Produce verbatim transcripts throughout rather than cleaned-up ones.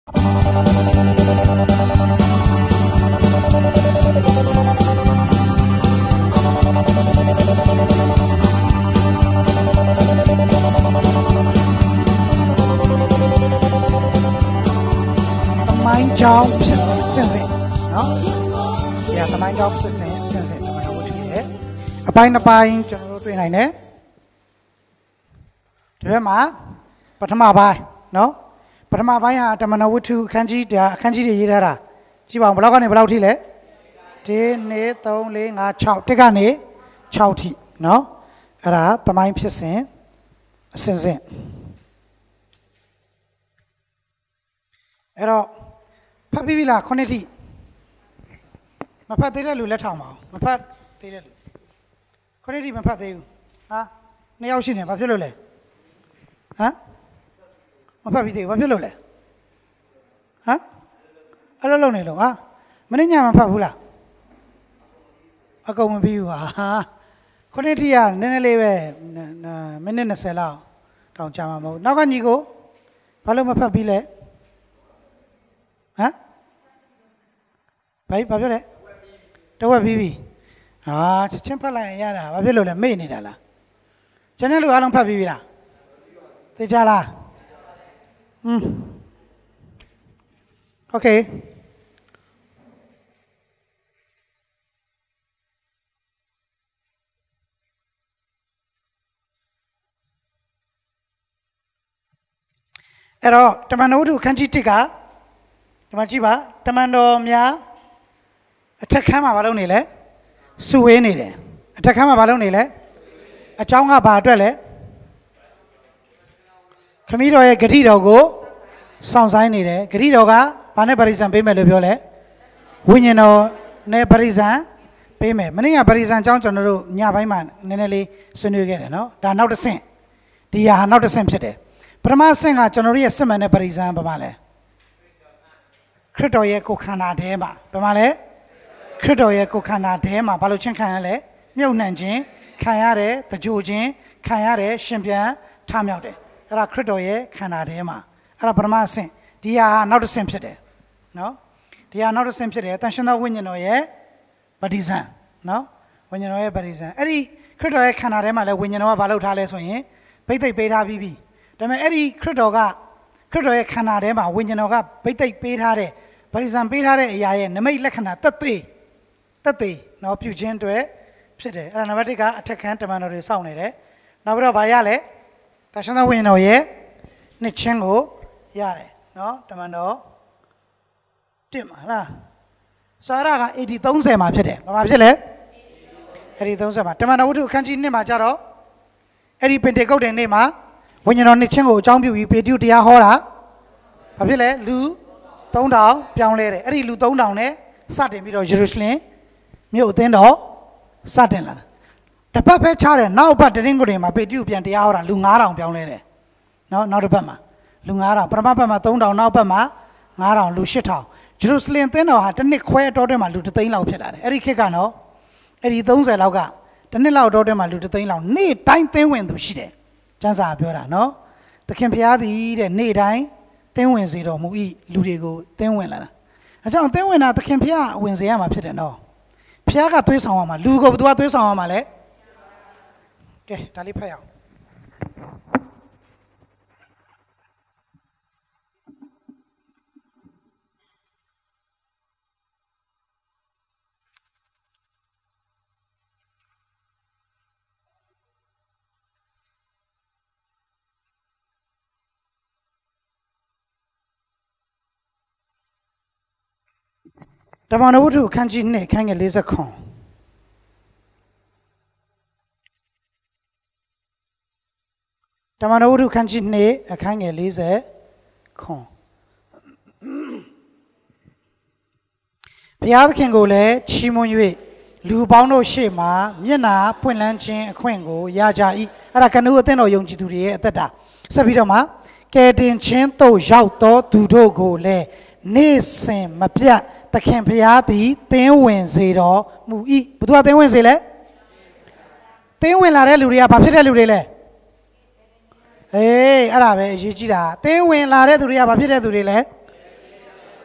ကြောင်းဖြစ်စဉ်စင်စင်နော်ဒီကသမိုင်းကြောင်းဖြစ်စဉ်စင်စင်တမန်တော်ဝတ္ထုရဲ့အပိုင်းတစ်ပိုင်းကျွန်တော်တို့တွေ့နိုင်တယ်ဒီဘက်မှာပထမပိုင်းနော်ပထမပိုင်းဟာတမန်တော်ဝတ္ထုအခန်းကြီးဒါအခန်းကြီးတွေရေးထားတာကြည့်ပါဦးဘယ်လောက်ကနေဘယ်လောက်ထိလဲone two three four five sixတစ်ကနေsixထိနော်အဲ့ဒါသမိုင်းဖြစ်စဉ်အစင်စင်အဲ့တော့ဖတ်ပြီးပြီလားခုနှစ်ထိမဖတ်သေးတဲ့လူလက်ထောင်ပါအောင်မဖတ်သေးတဲ့လူခုနှစ်ထိမဖတ်သေးဘူးဟာနှစ်ယောက်ရှိနေဘာဖြစ်လို့လဲဟမ်မဖတ်ပြီးသေးဘူးဘာဖြစ်လို့လဲဟမ်အဲ့လိုလုပ်နေလို့ဟာမနေ့ညမဖတ်ဘူးလားအကုန်မပြီးဘူးဟာခုနှစ်ထိကနည်းနည်းလေးပဲမိနစ်twentyလောက်တောင်ကြာမှာမဟုတ်နောက်ကညီကိုဘာလို့မဖတ်ပြီးလဲဟမ်ဘာဘာပြောလဲတဝက်ပြီးပြီဟာချက်ချင်းဖတ်လိုက်ရင်ရတာဘာဖြစ်လို့လဲမေ့နေတာလားကျန်တဲ့လူအားလုံးဖတ်ပြီးပြီလားသိကြလားอืมโอเคအဲ့တော့တမန်တော်ဝတ္ထုအခန်းကြီးoneကဒီမှာကြည့်ပါတမန်တော်များအထက်ခန်းမှာဘာလုပ်နေလဲစုဝေးနေတယ်အထက်ခန်းမှာဘာလုပ်နေလဲအเจ้าကဘာအတွက်လဲခမည်းတော်ရဲ့ဂတိတော်ကိုစောင့်ဆိုင်နေတယ်ဂတိတော်ကဘာနဲ့ပရိသတ်ပေးမယ်လို့ပြောလဲဝိညာဉ်တော်နဲ့ပရိသတ်ပေးမယ်မနေ့ကပရိသတ်အကြောင်းကျွန်တော်တို့ညပိုင်းမှာနည်းနည်းလေးဆွေးနွေးခဲ့တယ်နော်ဒါနောက်တစ်ဆင့်ဒီဟာနောက်တစ်ဆင့်ဖြစ်တယ်ပထမဆင့်ကကျွန်တော်တို့ရဲ့စစ်မှန်တဲ့ပရိသတ်ဘာမှလဲခရစ်တော်ရဲ့ကိုယ်ခန္ဓာထဲမှာဘာမှလဲခရစ်တော်ရဲ့ကိုယ်ခန္ဓာထဲမှာဘာလို့ချင်းခံရလဲမြုပ်နှံခြင်းခံရတယ်တကြိုခြင်းခံရတယ်ရှင်ပြန်ထမြောက်တယ်အဲ့ဒါခရစ်တော်ရဲ့ခန္ဓာထဲမှာအဲ့ဒါပထမဆင့်ဒီဟာနောက်တစ်ဆင့်ဖြစ်တယ်နော်ဒီဟာနောက်တစ်ဆင့်ဖြစ်တယ်တန်ရှင်သောဝိညာဉ်တော်ရဲ့ဗတ္တိဇံနော်ဝိညာဉ်တော်ရဲ့ဗတ္တိဇံအဲ့ဒီခရစ်တော်ရဲ့ခန္ဓာထဲမှာလဲဝိညာဉ်တော်ကဘာလုပ်ထားလဲဆိုရင်ဗိသိက်ပေးထားပြီးပြီဒါပေမဲ့အဲ့ဒီခရစ်တော်ကခရစ်တော်ရဲ့ခန္ဓာထဲမှာဝိညာဉ်တော်ကဗိသိက်ပေးထားတဲ့ဗတ္တိဇံပေးထားတဲ့အရာရဲ့နမိတ်လက္ခဏာတသက်တက်သေးနော်ပြုခြင်းအတွက်ဖြစ်တယ်အဲ့ဒါနံပါတ်oneကအထက်ခန်းတမန်တော်တွေစောင့်နေတယ်နောက်ပြီးတော့ဗာရလဲတန်ရှင်သောဝိညာဉ်တော်ရဲ့နှစ်ချင်းကိုရတယ်နော်တမန်တော်oneမှာလားစာရကeighty thirtyမှာဖြစ်တယ်ဘာမှဖြစ်လဲeighty thirtyမှာတမန်တော်ဝတ္ထုအခန်းကြီးoneမှာကြတော့အဲ့ဒီပင်တေကုတ်တဲ့နေ့မှာဝိညာဉ်တော်နှစ်ချင်းကိုအကြောင်းပြုပြီးပေတရုတရားဟောတာဘာဖြစ်လဲလူthree thousandပြောင်းလဲတယ်အဲ့ဒီလူthree thousandနဲ့စတင်ပြီးတော့ယေရုရှလင်မြို့အသင်းတော်စတင်လာတပတ်ပဲချတယ်နောက်ဘက်တရင်ကိုတွေမှာပေတရုပြန်တရားဟောတာလူfive thousandပြောင်းလဲတယ်နော်နောက်တစ်ပတ်မှာလူfive thousandပထမဘက်မှာthree thousandနောက်ဘက်မှာfive thousandလူeight thousandယေရုရှလင်သင်းတော်ဟာတစ်နှစ်ခွဲအတော်တွင်းမှာလူတစ်သိန်းလောက်ဖြစ်လာတယ်အဲ့ဒီခေတ်ကနော်အဲ့ဒီthirtyလောက်ကတစ်နှစ်လောက်အတော်တွင်းမှာလူတစ်သိန်းလောက်နေ့တိုင်းသင်းဝင်သူရှိတယ်ကျမ်းစာပြောတာနော်သခင်ဖျားသည်တဲ့နေ့တိုင်းသင်းဝင်စေတော်မူ၏လူတွေကိုသင်းဝင်လာတာအဲကြောင့်သင်းဝင်တာသခင်ဖျားဝင်စေရမှာဖြစ်တယ်နော်ဖျားကသွေးဆောင်ရမှာလူကိုဘယ်သူကသွေးဆောင်ရမှာလဲကဲဒါလေးဖတ်ရအောင်တမန်တော်ဝတ္ထုအခန်းကြီးtwoအခန်းငယ်fortyတမန်တော်ဝတ္ထုအခန်းကြီးtwoအခန်းငယ်fortyဘုရားသခင်ကိုလည်းချီးမွမ်း၍လူပေါင်းတို့ရှေ့မှာမျက်နာပွင့်လန်းခြင်းအခွင့်ကိုရကြ၏အဲ့ဒါကနဦးအသင်းတော်ယုံကြည်သူတွေရဲ့အသက်တာဆက်ပြီးတော့မှကယ်တင်ခြင်းသို့ရောက်သောသူတို့ကိုလည်းနေ့စဉ်မပြတ်သခင်ဖျားသည်သင်းဝင်စေတော်မူ၏ဘယ်သူကသင်းဝင်စေလဲသင်းဝင်လာတဲ့လူတွေကဘာဖြစ်တဲ့လူတွေလဲအေးအဲ့ဒါပဲအရေးကြီးတာသင်းဝင်လာတဲ့သူတွေကဘာဖြစ်တဲ့သူတွေလဲ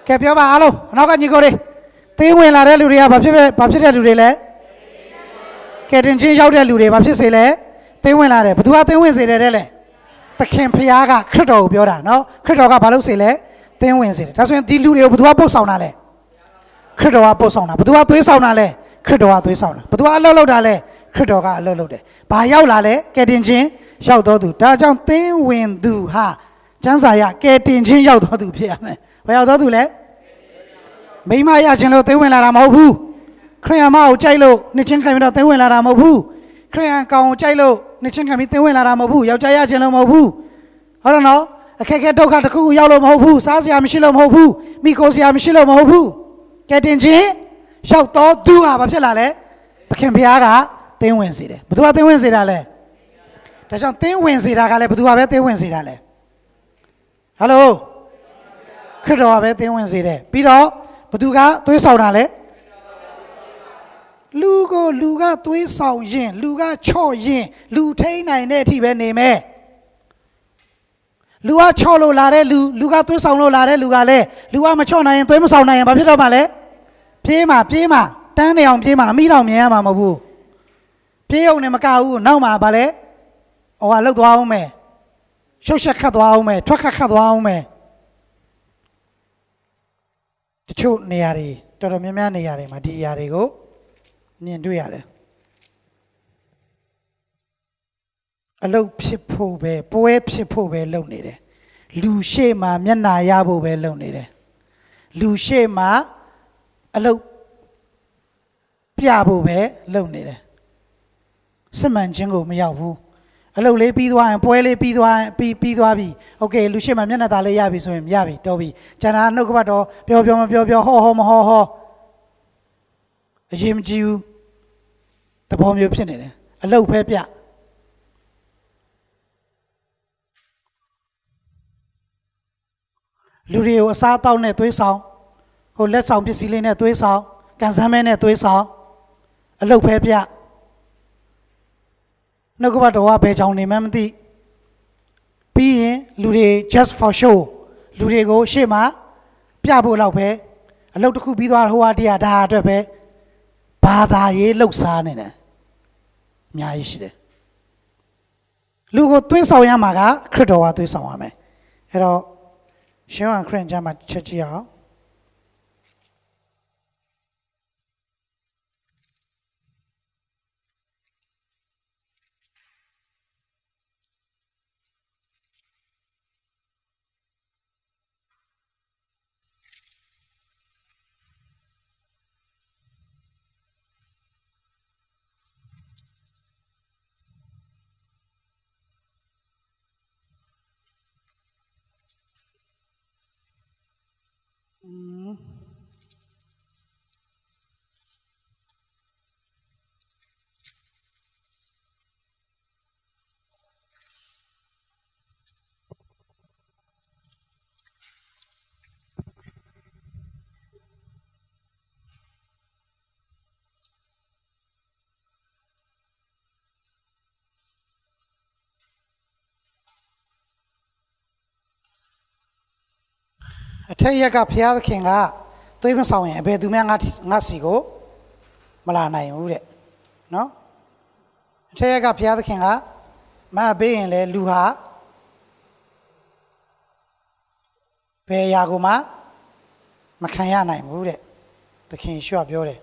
ကဲပြောပါအားလုံးအနောက်ကညီကိုတွေသင်းဝင်လာတဲ့လူတွေကဘာဖြစ်ဘာဖြစ်တဲ့လူတွေလဲကဲတင်ချင်းရောက်တဲ့လူတွေဘာဖြစ်စေလဲသင်းဝင်လာတယ်ဘသူကသင်းဝင်စေတယ်တဲ့လဲသခင်ဖခင်ကခရစ်တော်ကိုပြောတာနော်ခရစ်တော်ကဘာလို့စေလဲသင်းဝင်စေတယ်ဒါဆိုရင်ဒီလူတွေကိုဘသူကပို့ဆောင်တာလဲခရစ်တော်ကပို့ဆောင်တာဘသူကသွေးဆောင်တာလဲခရစ်တော်ကသွေးဆောင်တာဘသူကအလုပ်လုပ်တာလဲခရစ်တော်ကအလုပ်လုပ်တယ်ဘာရောက်လာလဲကဲတင်ချင်းရောက်တော်သူဒါကြောင့်သင်းဝင်သူဟာကျမ်းစာရကဲတင်ချင်းရောက်တော်သူဖြစ်ရမယ်ဘာရောက်တော်သူလဲမိမရခြင်းလို့သင်းဝင်လာတာမဟုတ်ဘူးခရိယမကိုကြိုက်လို့နှစ်ချင်းခံပြီးတော့သင်းဝင်လာတာမဟုတ်ဘူးခရိယကောင်ကိုကြိုက်လို့နှစ်ချင်းခံပြီးသင်းဝင်လာတာမဟုတ်ဘူးယောက်ျားရခြင်းလို့မဟုတ်ဘူးဟုတ်တယ်နော်အခက်အခဲဒုက္ခတစ်ခုခုရောက်လို့မဟုတ်ဘူးစားစရာမရှိလို့မဟုတ်ဘူးမိခိုးစရာမရှိလို့မဟုတ်ဘူးကဲတင်ချင်းရောက်တော့သူဟာဘာဖြစ်လာလဲသခင်ဘုရားကသင်းဝင်စေတယ်ဘယ်သူကသင်းဝင်စေတာလဲဒါကြောင့်သင်းဝင်စေတာကလည်းဘယ်သူကပဲသင်းဝင်စေတာလဲဟယ်လိုခရစ်တော်ကပဲသင်းဝင်စေတယ်ပြီးတော့ဘသူကသွေးဆောင်တာလဲလူကိုလူကသွေးဆောင်ရင်လူကချော့ရင်လူထိန်းနိုင်တဲ့အထိပဲနေမယ်လူကချော့လို့လာတဲ့လူလူကသွေးဆောင်လို့လာတဲ့လူကလည်းလူကမချော့နိုင်ရင်သွေးမဆောင်နိုင်ရင်ဘာဖြစ်တော့မှလဲပြေးမှာပြေးမှာတန်းနေအောင်ပြေးမှာအမိတော်မြင်ရမှာမဟုတ်ဘူးပြေးအောင်နဲ့မကဘူးနောက်မှာဗာလဲဟိုကလှုပ်သွားအောင်မယ်ရှုပ်ရှက်ခတ်သွားအောင်မယ်ထွက်ခတ်ခတ်သွားအောင်မယ်တချို့နေရာတွေတော်တော်များများနေရာတွေမှာဒီနေရာတွေကိုမြင်တွေ့ရတယ်အလုပ်ဖြစ်ဖို့ပဲပွဲဖြစ်ဖို့ပဲလုပ်နေတယ်လူရှေ့မှာမျက်နှာရဖို့ပဲလုပ်နေတယ်လူရှေ့မှာအလုပ်ပြဖို့ပဲလုပ်နေတယ်စစ်မှန်ခြင်းကိုမရောက်ဘူးအလုပ်လေးပြီးသွားရင်ပွဲလေးပြီးသွားပြီးပြီးသွားပြီโอเคလူရှေ့မှာမျက်နှာသားလေးရပြီဆိုရင်ရပြီတော်ပြီကျန်တာနှုတ်ကပတ်တော့ပြောပြောမပြောပြောဟောဟောမဟောဟောအရေးမကြီးဘူးသဘောမျိုးဖြစ်နေတယ်အလုပ်ဖဲပြလူတွေကိုအစားအသောက်နဲ့သွေးဆောင်ဟိုလက်ဆောင်ပစ္စည်းလေးနဲ့သွေးဆောင်ကန်ဆန်းမဲနဲ့သွေးဆောင်အလုပ်ဖဲပြနှုတ်ကပတ်တော်ကဘယ်ကြောင်နေမှမသိပြီးရင်လူတွေ just for show လူတွေကိုရှေ့မှာပြဖို့လောက်ပဲအလုပ်တစ်ခုပြီးသွားဟိုဟာတရားဒါအတွက်ပဲဘာသာရေးလှုပ်ရှားနေတယ်အများကြီးရှိတယ်လူကိုသွေးဆောင်ရမှာကခရစ်တော်ကသွေးဆောင်ရမယ်အဲ့တော့ရှင်းအောင်ခရစ်ကျမ်းမှာချက်ကြည့်အောင်အထက်ရက်ကဘုရားသခင်ကသွေးမဆောင်ရင်ဘယ်သူမှငါငါစီကိုမလာနိုင်ဘူးတဲ့နော်အထက်ရက်ကဘုရားသခင်ကမပေးရင်လေလူဟာဘယ်ရာကိုမှမခံရနိုင်ဘူးတဲ့သခင်ရှော့ပြောတယ်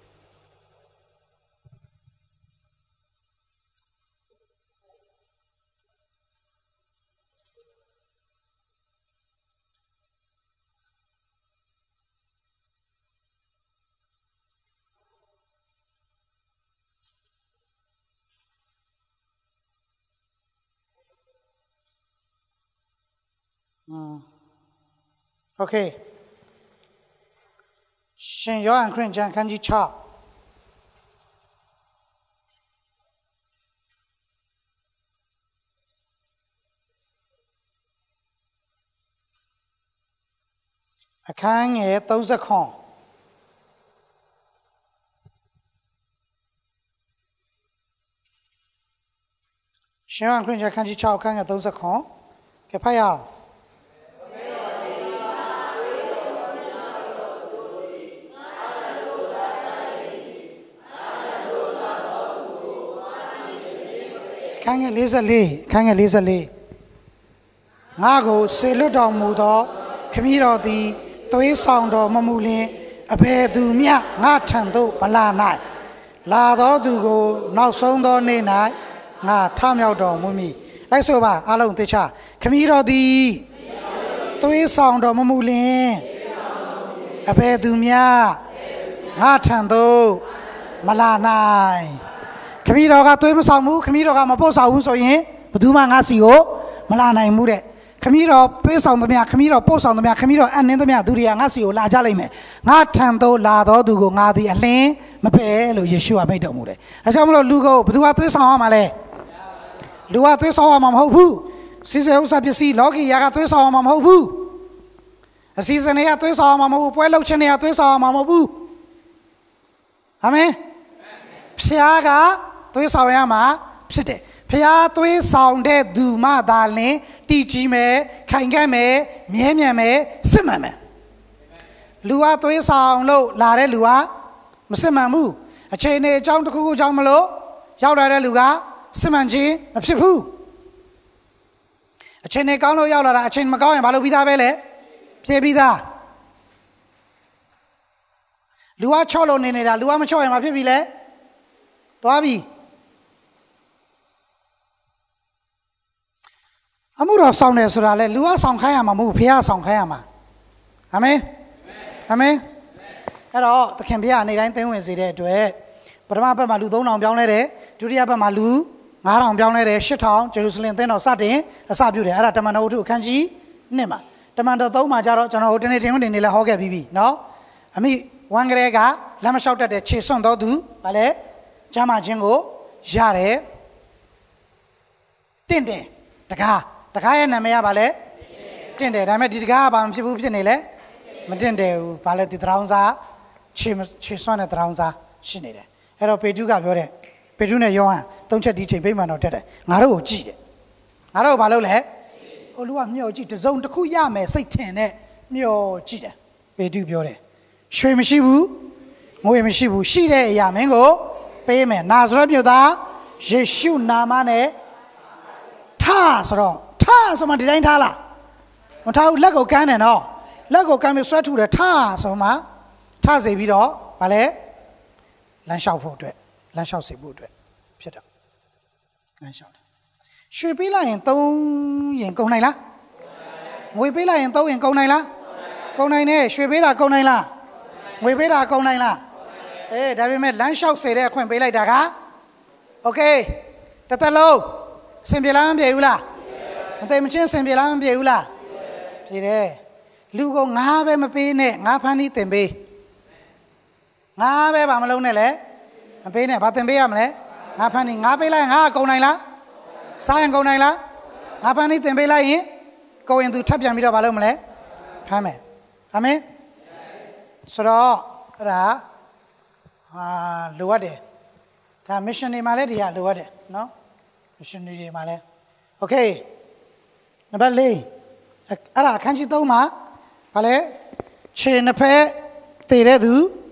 อืมโอเคရှင်ယောဟန်ခရစ်ကျမ်းခန်းကြီး၆အခန်းငယ်၃၀ခွန်ရှင်ယောဟန်ခရစ်ကျမ်းခန်းကြီး၆အခန်းငယ်၃၀ခွန်ကဲဖတ်ရအောင်ခိုင်းငယ်လေးဆက်လေးခိုင်းငယ်လေးဆက်လေးငါကိုစေလွတ်တော်မူသောခမည်းတော်သည်သွေးဆောင်တော်မမူလင်အဘယ်သူမျှငါထံသို့မလာနိုင်လာသောသူကိုနောက်ဆုံးသောနေ့၌ငါထမြောက်တော်မူမည်လိုက်ဆိုပါအားလုံးသိချခမည်းတော်သည်သွေးဆောင်တော်မမူလင်အဘယ်သူမျှငါထံသို့မလာနိုင်ခမည်းတော်ကသွေးမဆောင်ဘူးခမည်းတော်ကမပို့ဆောင်ဘူးဆိုရင်ဘယ်သူမှငါစီကိုမလာနိုင်ဘူးတဲ့ခမည်းတော်ပေးဆောင်သမျှခမည်းတော်ပို့ဆောင်သမျှခမည်းတော်အနှင်းသမျှသူတွေကငါစီကိုလာကြလိမ့်မယ်ငါထံသို့လာတော်သူကိုငါသည်အလင်းမပယ်လို့ယေရှုကမိန့်တော်မူတယ်အဲကြောင့်မလို့လူကိုဘယ်သူကသွေးဆောင်ရမှာလဲလူကသွေးဆောင်ရမှာမဟုတ်ဘူးစီစေဥစ္စာပစ္စည်းလောကီယာကသွေးဆောင်ရမှာမဟုတ်ဘူးအစီအစဉ်တွေကသွေးဆောင်ရမှာမဟုတ်ဘူးပွဲလုပ်ခြင်းတွေကသွေးဆောင်ရမှာမဟုတ်ဘူးအာမင်ဖျားကသွေးဆောင်ရမှာဖြစ်တယ်ဖျားသွေးဆောင်တဲ့သူမှသာလင်တည်ကြည်မယ်ခိုင်ခန့်မယ်မြဲမြံမယ်စစ်မှန်မယ်လူကသွေးဆောင်လို့လာတဲ့လူကမစစ်မှန်ဘူးအချိန်နဲ့အကြောင်းတစ်ခုခုကြောင့်မလို့ရောက်လာတဲ့လူကစစ်မှန်ခြင်းမဖြစ်ဘူးအချိန်နဲ့ကောင်းလို့ရောက်လာတာအချိန်မကောင်းရင်ဘာလို့ပြီးသားပဲလဲပြေးပြီးသားလူကချော့လို့နေနေတာလူကမချော့ရင်မဖြစ်ပြီလဲသွားပြီအမှုတော်ဆောင်တယ်ဆိုတာလေလူကဆောင်ခိုင်းရမှာမဟုတ်ဘူးဖခင်ဆောင်ခိုင်းရမှာအာမင်အာမင်အဲ့တော့သခင်ဖခင်အနေတိုင်းသင်ဝင်စေတဲ့အတွက်ပထမဘက်မှာလူသုံးထောင်ပြောင်းလဲတယ်ဒုတိယဘက်မှာလူငါးထောင်ပြောင်းလဲတယ်ရှစ်ထောင်ဂျေရုဆလင်သင်တော်စတင်အစပြုတယ်အဲ့ဒါတမန်တော်ဝတ္ထုအခန်းကြီးနှစ်မှာတမန်တော်သုံးမှာကျတော့ကျွန်တော်ဟိုတနေ့တင်ဝင်နေလဲဟောခဲ့ပြီးပြီနော်အမိဝမ်ကလေးကလက်မလျှောက်တတ်တဲ့ခြေစွန့်တော်သူဗာလဲကျမ်းမာခြင်းကိုရတယ်တင့်တယ်တကားတကားရဲ့နာမည်ကဗာလဲတင့်တယ်ဒါပေမဲ့ဒီတကားကဘာမှဖြစ်ဘူးဖြစ်နေလဲမတင့်တယ်ဘူးဗာလဲဒီတရောင်းစားခြေခြေစွန့်တဲ့တရောင်းစားရှိနေတယ်အဲ့တော့ပေတုကပြောတဲ့ပေတုနဲ့ယောဟန်သုံးချက်ဒီချိန်ပြိမှန်တော်တက်တယ်ငါတို့ကိုကြည့်တယ်ငါတို့ဘာလုပ်လဲဟိုလူကမျှော်ကြည့်တစုံတစ်ခုရမယ်စိတ်ထင်နဲ့မျှော်ကြည့်တယ်ပေတုပြောတယ်ရွှေမရှိဘူးငွေမရှိဘူးရှိတဲ့အရာမင်းကိုပေးမယ်နာဇရက်မြို့သားယေရှုနာမနဲ့ထားဆိုတော့ထားဆိုမှဒီတိုင်းထားလားမထားဘူးလက်ကိုကမ်းတယ်နော်လက်ကိုကမ်းပြီးဆွဲထုတယ်ထားဆိုမှထားစေပြီးတော့ဗာလဲလမ်းလျှောက်ဖို့အတွက်လမ်းလျှောက်စေဖို့အတွက်ဖြစ်တော့လမ်းလျှောက်တယ်ရွှေပေးလိုက်ရင်သုံးရင်ကုန်နိုင်လားငွေပေးလိုက်ရင်သုံးရင်ကုန်နိုင်လားကုန်နိုင်တယ်ရွှေပေးတာကုန်နိုင်လားငွေပေးတာကုန်နိုင်လားအေးဒါပေမဲ့လမ်းလျှောက်စေတဲ့အခွင့်ပေးလိုက်တာကโอเคတစ်သက်လုံးအဆင်ပြေလားမပြေဘူးလားမသိမချင်းအဆင်ပြေလားမပြေဘူးလားပြေတယ်လူကငါးပဲမပေးနဲ့ငါးဖန်းပြီးတင်ပေးငါးပဲဘာမလုံးနဲ့လဲမပေးနဲ့ဘာတင်ပေးရမလဲငါးဖန်းပြီးငါးပေးလိုက်ငါးကုန်နိုင်လားစားရင်ကုန်နိုင်လားငါးဖန်းပြီးတင်ပေးလိုက်ရင်ကုန်ရင်သူထပ်ပြန်ပြီးတော့ဘာလုပ်မလဲဖမ်းမယ်အာမင်ဆိုတော့အဲ့ဒါဟာလိုအပ်တယ်ဒါ mission တွေမှာလည်းဒီဟာလိုအပ်တယ်နော် mission တွေမှာလည်း okay နံပါတ်၄အဲ့ဒါအခန်းကြီးသုံးမှာဘာလဲခြေနှစ်ဖက်တည်တဲ့သူ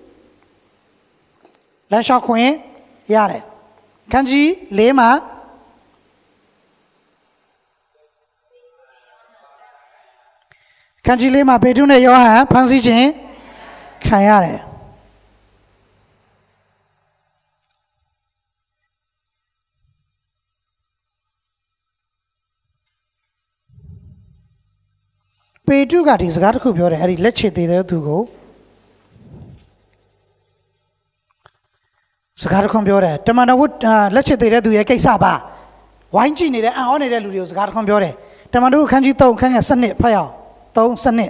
လမ်းလျှောက်ခွင့်ရတယ်အခန်းကြီး၄မှာအခန်းကြီး၄မှာပေတရုနဲ့ယောဟန်ဖမ်းဆီးခြင်းခံရတယ်ပေတရုကဒီစကားတစ်ခုပြောတယ်အဲ့ဒီလက်ချေသေးတဲ့သူကိုစကားတစ်ခုပြောတယ်တမန်တော်ဝတ်လက်ချေသေးတဲ့သူရဲ့ကိစ္စပါဝိုင်းကြည့်နေတဲ့အံ့ဩနေတဲ့လူတွေကိုစကားတစ်ခုပြောတယ်တမန်တော်အခန်းကြီး၃အခန်းငယ်၁၂ဖတ်ရအောင်၃ ၁၂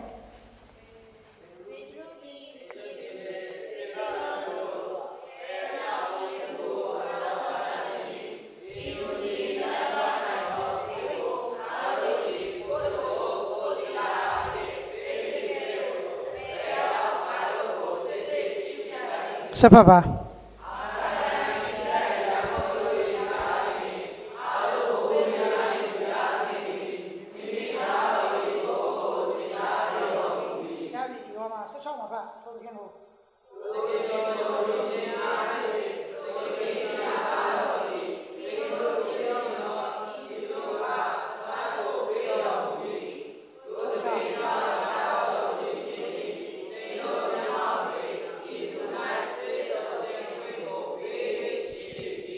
ဆက်ဖတ်ပါ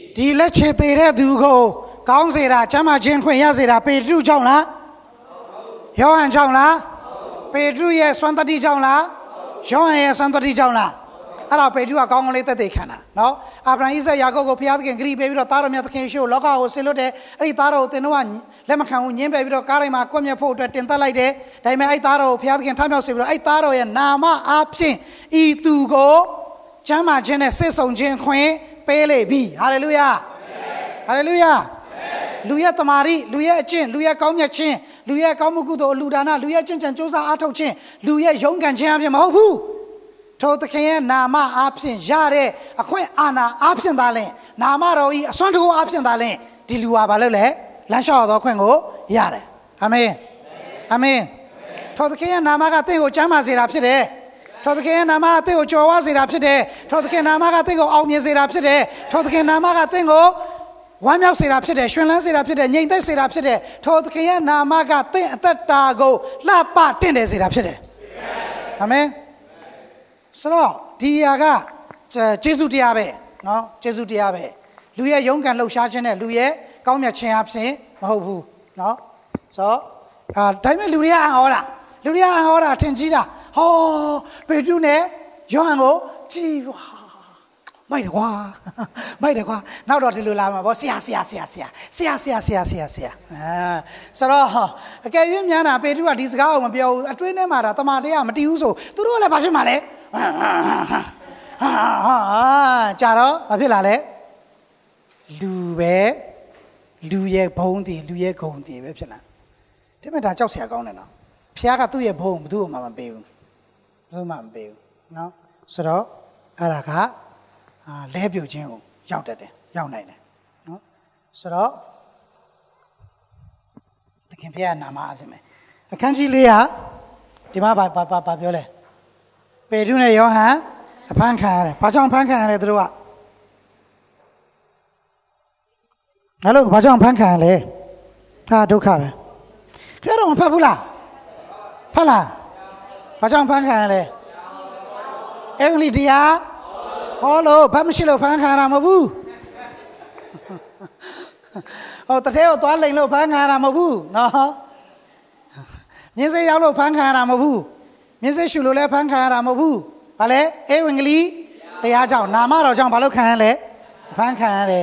ဒီလက်ချေသေးတဲ့သူကိုကောင်းစေတာကျမ်းမာခြင်းခွင့်ရစေတာပေတရုကြောင့်လားယောဟန်ကြောင့်လားပေတရုရဲ့စွမ်းတတိကြောင့်လားယောဟန်ရဲ့စွမ်းတတိကြောင့်လားအဲ့တော့ပေတရုကကောင်းကောင်းလေးသက်သေခံတာနော်အာဗြဟံဣဇက်ယာကုပ်ကိုဘုရားသခင်ဂရိပေးပြီးတော့သားတော်မြတ်သခင်ရှုလောကကိုဆေလွတ်တယ်အဲ့ဒီသားတော်ကိုသင်တို့ကလက်မခံဘူးညင်းပယ်ပြီးတော့ကားတိုင်းမှာကွပ်မျက်ဖို့အတွက်တင်သက်လိုက်တယ်ဒါပေမဲ့အဲ့သားတော်ကိုဘုရားသခင်ထမြောက်စေပြီးတော့အဲ့သားတော်ရဲ့နာမအားဖြင့်ဤသူကိုကျမ်းမာခြင်းနဲ့စစ်ဆုံခြင်းခွင့်ပေးလေပြီဟာလေလုယာဟာလေလုယာလူရဲ့တမာရီလူရဲ့အကျင့်လူရဲ့ကောင်းမြတ်ခြင်းလူရဲ့ကောင်းမှုကုသိုလ်အလှူဒါနလူရဲ့ကျင့်ကြံကြိုးစားအားထုတ်ခြင်းလူရဲ့ယုံကြည်ခြင်းအပြင်မဟုတ်ဘူးထိုသခင်ရဲ့နာမအားဖြင့်ရတဲ့အခွင့်အာဏာအားဖြင့်သာလျှင်နာမတော်ဤအစွမ်းတကူအားဖြင့်သာလျှင်ဒီလူဟာဘာလို့လဲလမ်းလျှောက်သောခွင့်ကိုရတယ်အာမင်အာမင်ထိုသခင်ရဲ့နာမကတင့်ကိုကျမ်းမာစေတာဖြစ်တယ်ထိုသခင်ရဲ့နာမကတင့်ကိုကြော်ဝါစေတာဖြစ်တယ်ထိုသခင်နာမကတင့်ကိုအောင်မြင်စေတာဖြစ်တယ်ထိုသခင်နာမကတင့်ကိုဝမ်းမြောက်စေတာဖြစ်တယ်ရှင်လန်းစေတာဖြစ်တယ်ငြိမ်သက်စေတာဖြစ်တယ်ထိုသခင်ရဲ့နာမကတင့်အသက်တာကိုလှပတင့်တယ်စေတာဖြစ်တယ်အာမင်ဆိုတော့ဒီအရာကကျေးဇူးတရားပဲเนาะကျေးဇူးတရားပဲလူရဲ့ယုံကံလှုပ်ရှားခြင်းနဲ့လူရဲ့ကောင်းမြတ်ခြင်းအဖြစ်မဟုတ်ဘူးเนาะဆိုတော့အာဒါပေမဲ့လူတွေကအံ့ဩတာလူတွေကအံ့ဩတာထင်ကြီးတာဟောပေတရုနဲ့ယောဟန်ကိုကြည်ဝါမိုက်တယ်ကွာမိုက်တယ်ကွာနောက်တော့ဒီလိုလာမှာဗောဆရာဆရာဆရာဆရာဆရာဆရာဆရာဆရာဆရာအာဆိုတော့အကယ်၍များတာပေတရုကဒီစကားကိုမပြောဘူးအတွင်းထဲမှာဒါတမန်တရားမတည်ဘူးဆိုသူတို့ကလည်းဘာဖြစ်မှာလဲဟာကြတော့ဘာဖြစ်လာလဲလူပဲလူရဲ့ဘုံတည်လူရဲ့ဂုံတည်ပဲဖြစ်လာဒါပေမဲ့ဒါကြောက်စရာကောင်းတယ်နော်ဖခင်ကသူ့ရဲ့ဘုံဘယ်သူမှမပေးဘူးဘယ်သူမှမပေးဘူးနော်ဆိုတော့အဲ့ဒါကအာလဲပြုတ်ခြင်းကိုရောက်တတ်တယ်ရောက်နိုင်တယ်နော်ဆိုတော့သခင်ဖခင်နာမအဖြစ်မယ်အခန်းကြီးလေးကဒီမှာဘာဘာဘာပြောလဲပေတရုနဲ့ယောဟန်အဖမ်းခံရတယ်။ဘာကြောင့်ဖမ်းခံရလဲသူတို့က။အဲ့လိုဘာကြောင့်ဖမ်းခံရလဲ။ဒါဒုက္ခပဲ။ကြတော့မဖတ်ဘူးလား။ဖတ်လား။ဘာကြောင့်ဖမ်းခံရလဲ။အင်္ဂလိပ်တရားဟောလို့ဘာမရှိလို့ဖမ်းခံရတာမဟုတ်ဘူး။ဟောတထဲကိုသွားလိန်လို့ဖမ်းခံရတာမဟုတ်ဘူးနော်။မြင်းစေးရောက်လို့ဖမ်းခံရတာမဟုတ်ဘူး။မြင်းစေးရှူလို့လည်းဖမ်းခံရတာမဟုတ်ဘူး။ဘာလဲအေဝံဂေလိတရားကြောင့်နာမတော်ကြောင့်ဘာလို့ခံရလဲဖမ်းခံရတယ်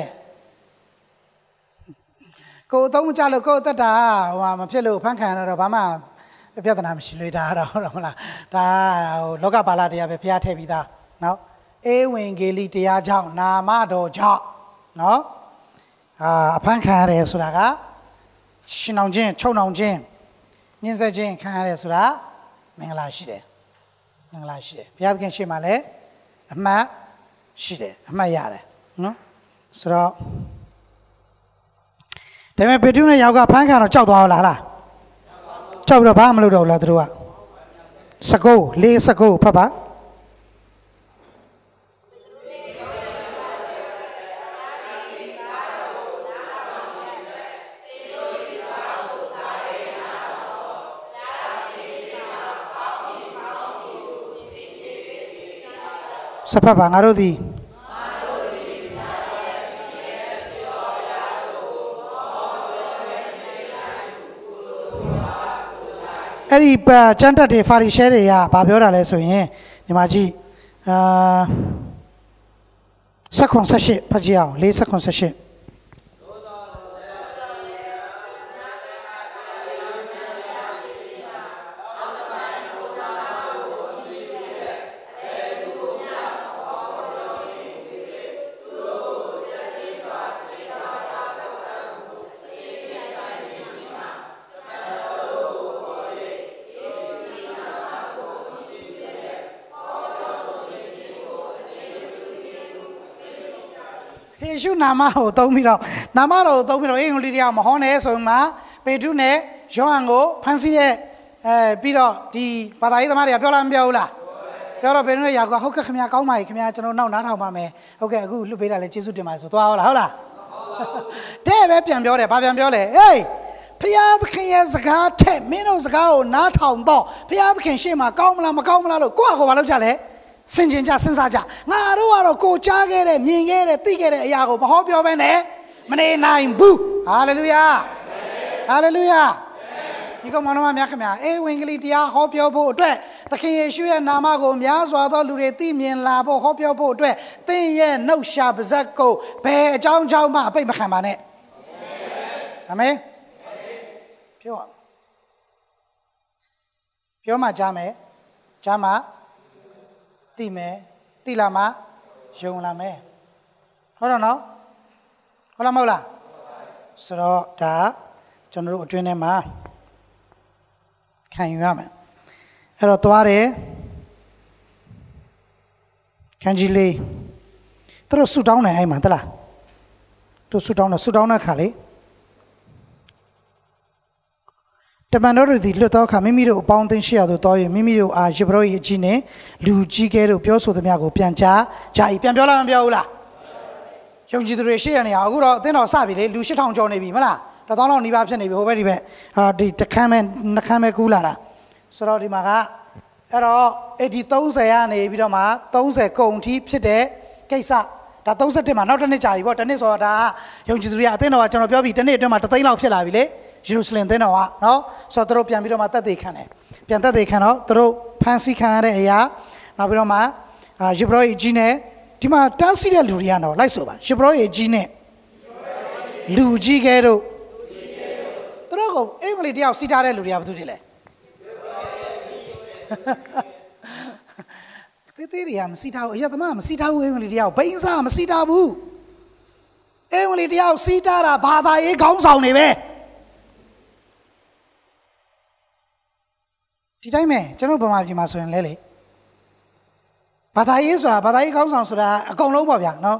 ကိုယ်အသုံးမချလို့ကိုယ်အသက်တာဟိုမဖြစ်လို့ဖမ်းခံရတော့ဘာမှပြဿနာမရှိလို့ဒါတော့ဟုတ်မလားဒါဟိုလောကပါဠတရားပဲဘုရားထည့်ပြီးသားနော်အေဝံဂေလိတရားကြောင့်နာမတော်ကြောင့်နော်အာအဖမ်းခံရတယ်ဆိုတာကရှင်အောင်ခြင်းချုပ်အောင်ခြင်းညှင်းဆဲခြင်းခံရတယ်ဆိုတာမင်္ဂလာရှိတယ်မင်္ဂလာရှိတယ်ဘုရားသခင်ရှေ့မှာလည်းအမှတ်ရှိတယ်အမှတ်ရတယ်နော်ဆိုတော့ဒါပေမဲ့ပေတရုနဲ့ယောက်ကဖမ်းခံတော့ကြောက်သွားလားလားကြောက်ပြီးတော့ဘာမှမလုပ်တော့ဘူးလားသူတို့ကစကုပ်လေးစကုပ်ဖတ်ပါစဖတ်ပါငါတို့သည်အဲ့ဒီကျမ်းတက်တွေဖာရီရှဲတွေကဘာပြောတာလဲဆိုရင်ဒီမှာကြည့်အာဆက်ခွန်ဆက်ရှစ်ဖတ်ကြည့်အောင်လေးဆက်ခွန်ဆက်ရှစ်ယေရှုနာမကိုသုံးပြီးတော့နာမတော်ကိုသုံးပြီးတော့အင်္ဂလိပ်တရားမဟောနဲ့ဆိုမှပေတရုနဲ့ယောဟန်ကိုဖမ်းဆီးတဲ့အဲပြီးတော့ဒီဘာသာရေးသမားတွေကပြောလားမပြောဘူးလားပြောတော့ပေတရုနဲ့ယာကုပ်ဟုတ်ကဲ့ခင်ဗျာကောင်းပါပြီခင်ဗျာကျွန်တော်နောက်နားထောင်ပါမယ်ဟုတ်ကဲ့အခုလွတ်ပေးတာလဲကျေးဇူးတင်ပါတယ်ဆိုသွားဟုတ်လားဟုတ်လားတဲ့ပဲပြန်ပြောတယ်ဘာပြန်ပြောလဲဟေးဖျားသခင်ရဲ့စကားထက်မင်းတို့စကားကိုနားထောင်တော့ဖျားသခင်ရှေ့မှာကောင်းမလားမကောင်းမလားလို့ကိုယ့်အကိုဘာလုပ်ကြလဲစင်ကျင်ကြစဉ်းစားကြငါတို့ကတော့ကိုကြားခဲ့တဲ့မြင်ခဲ့တဲ့သိခဲ့တဲ့အရာကိုမဟောပြောဘဲနဲ့မနေနိုင်ဘူးဟာလေလုယာဟာလေလုယာဒီကောင်မတော်များခင်ဗျာအေးဝင်ကလေးတရားဟောပြောဖို့အတွက်သခင်ယေရှုရဲ့နာမကိုများစွာသောလူတွေသိမြင်လာဖို့ဟောပြောဖို့အတွက်သင်ရဲ့နှုတ်ရှာပါဇက်ကိုဘယ်အကြောင်းကြောင့်မှအပိတ်မခံပါနဲ့အာမင်ပြောပြောမှကြားမယ်ကြားမှသိမယ်သိလာမှယုံလာမယ်ဟုတ်တော့နော်ဟုတ်လားမဟုတ်လားဆိုတော့ဒါကျွန်တော်တို့အတွင်းထဲမှာခံယူရမယ်အဲ့တော့သွားတယ်ခန်းကြီးလေးသူတို့ဆူတောင်းတယ်အဲ့မှာတလားသူဆူတောင်းတယ်ဆူတောင်းတဲ့ခါလေးတမန်တော်တို့သည်လွတ်သောအခါမိမိတို့အပေါင်းအသင်းရှိရသို့တော်၍မိမိတို့အားယေဘရဟိအကြီးနှင့်လူကြီးကဲတို့ပြောဆိုသမျှကိုပြန်ကြားကြ၏ပြန်ပြောလားမပြောဘူးလားယုံကြည်သူတွေရှိတဲ့နေရာအခုတော့အသင်းတော်စပြီလေလူရှစ်ထောင်ကျော်နေပြီမလားတစ်သောင်းလောက်နီးပါးဖြစ်နေပြီဟိုဘက်ဒီဘက်ဟာဒီတခမ်းမဲ့နှခမ်းမဲ့ကူးလာတာဆိုတော့ဒီမှာကအဲ့တော့အဲ့ဒီသုံးဆယ်ကနေပြီးတော့မှသုံးဆယ်ကုန်ထိဖြစ်တဲ့ကိစ္စဒါသုံးဆယ်တစ်မှာနောက်တစ်နှစ်ကြာပြီပေါ့တစ်နှစ်ဆိုတော့ဒါယုံကြည်သူတွေအသင်းတော်ကကျွန်တော်ပြောပြီးတစ်နှစ်အတွင်းမှာတစ်သိန်းလောက်ဖြစ်လာပြီလေယေရုရှလင်သင်းတော်ကနော်ဆိုတော့သူတို့ပြန်ပြီးတော့မှတက်သေးခံတယ်ပြန်တက်သေးခံတော့သူတို့ဖန်ဆီးခံရတဲ့အရာနောက်ပြီးတော့မှယေဘရဟိကြီးနဲ့ဒီမှာတားဆီးတဲ့လူတွေကတော့လိုက်ဆိုပါယေဘရဟိကြီးနဲ့လူကြီးကဲတို့သူတို့ကအင်္ဂလိပ်တယောက်စီးထားတဲ့လူတွေကဘာသူတွေလဲတေးသေးတွေကမစီးထားဘူးအရသမားကမစီးထားဘူးအင်္ဂလိပ်တယောက်ဘိန်းစားမစီးထားဘူးအင်္ဂလိပ်တယောက်စီးထားတာဘာသာရေးခေါင်းဆောင်နေပဲဒီတိုင်းပဲကျွန်တော်ဗမာပြည်မှာဆိုရင်လဲလေဘာသာရေးဆိုတာဘာသာရေးခေါင်းဆောင်ဆိုတာအကုန်လုံးပေါ့ဗျာနော်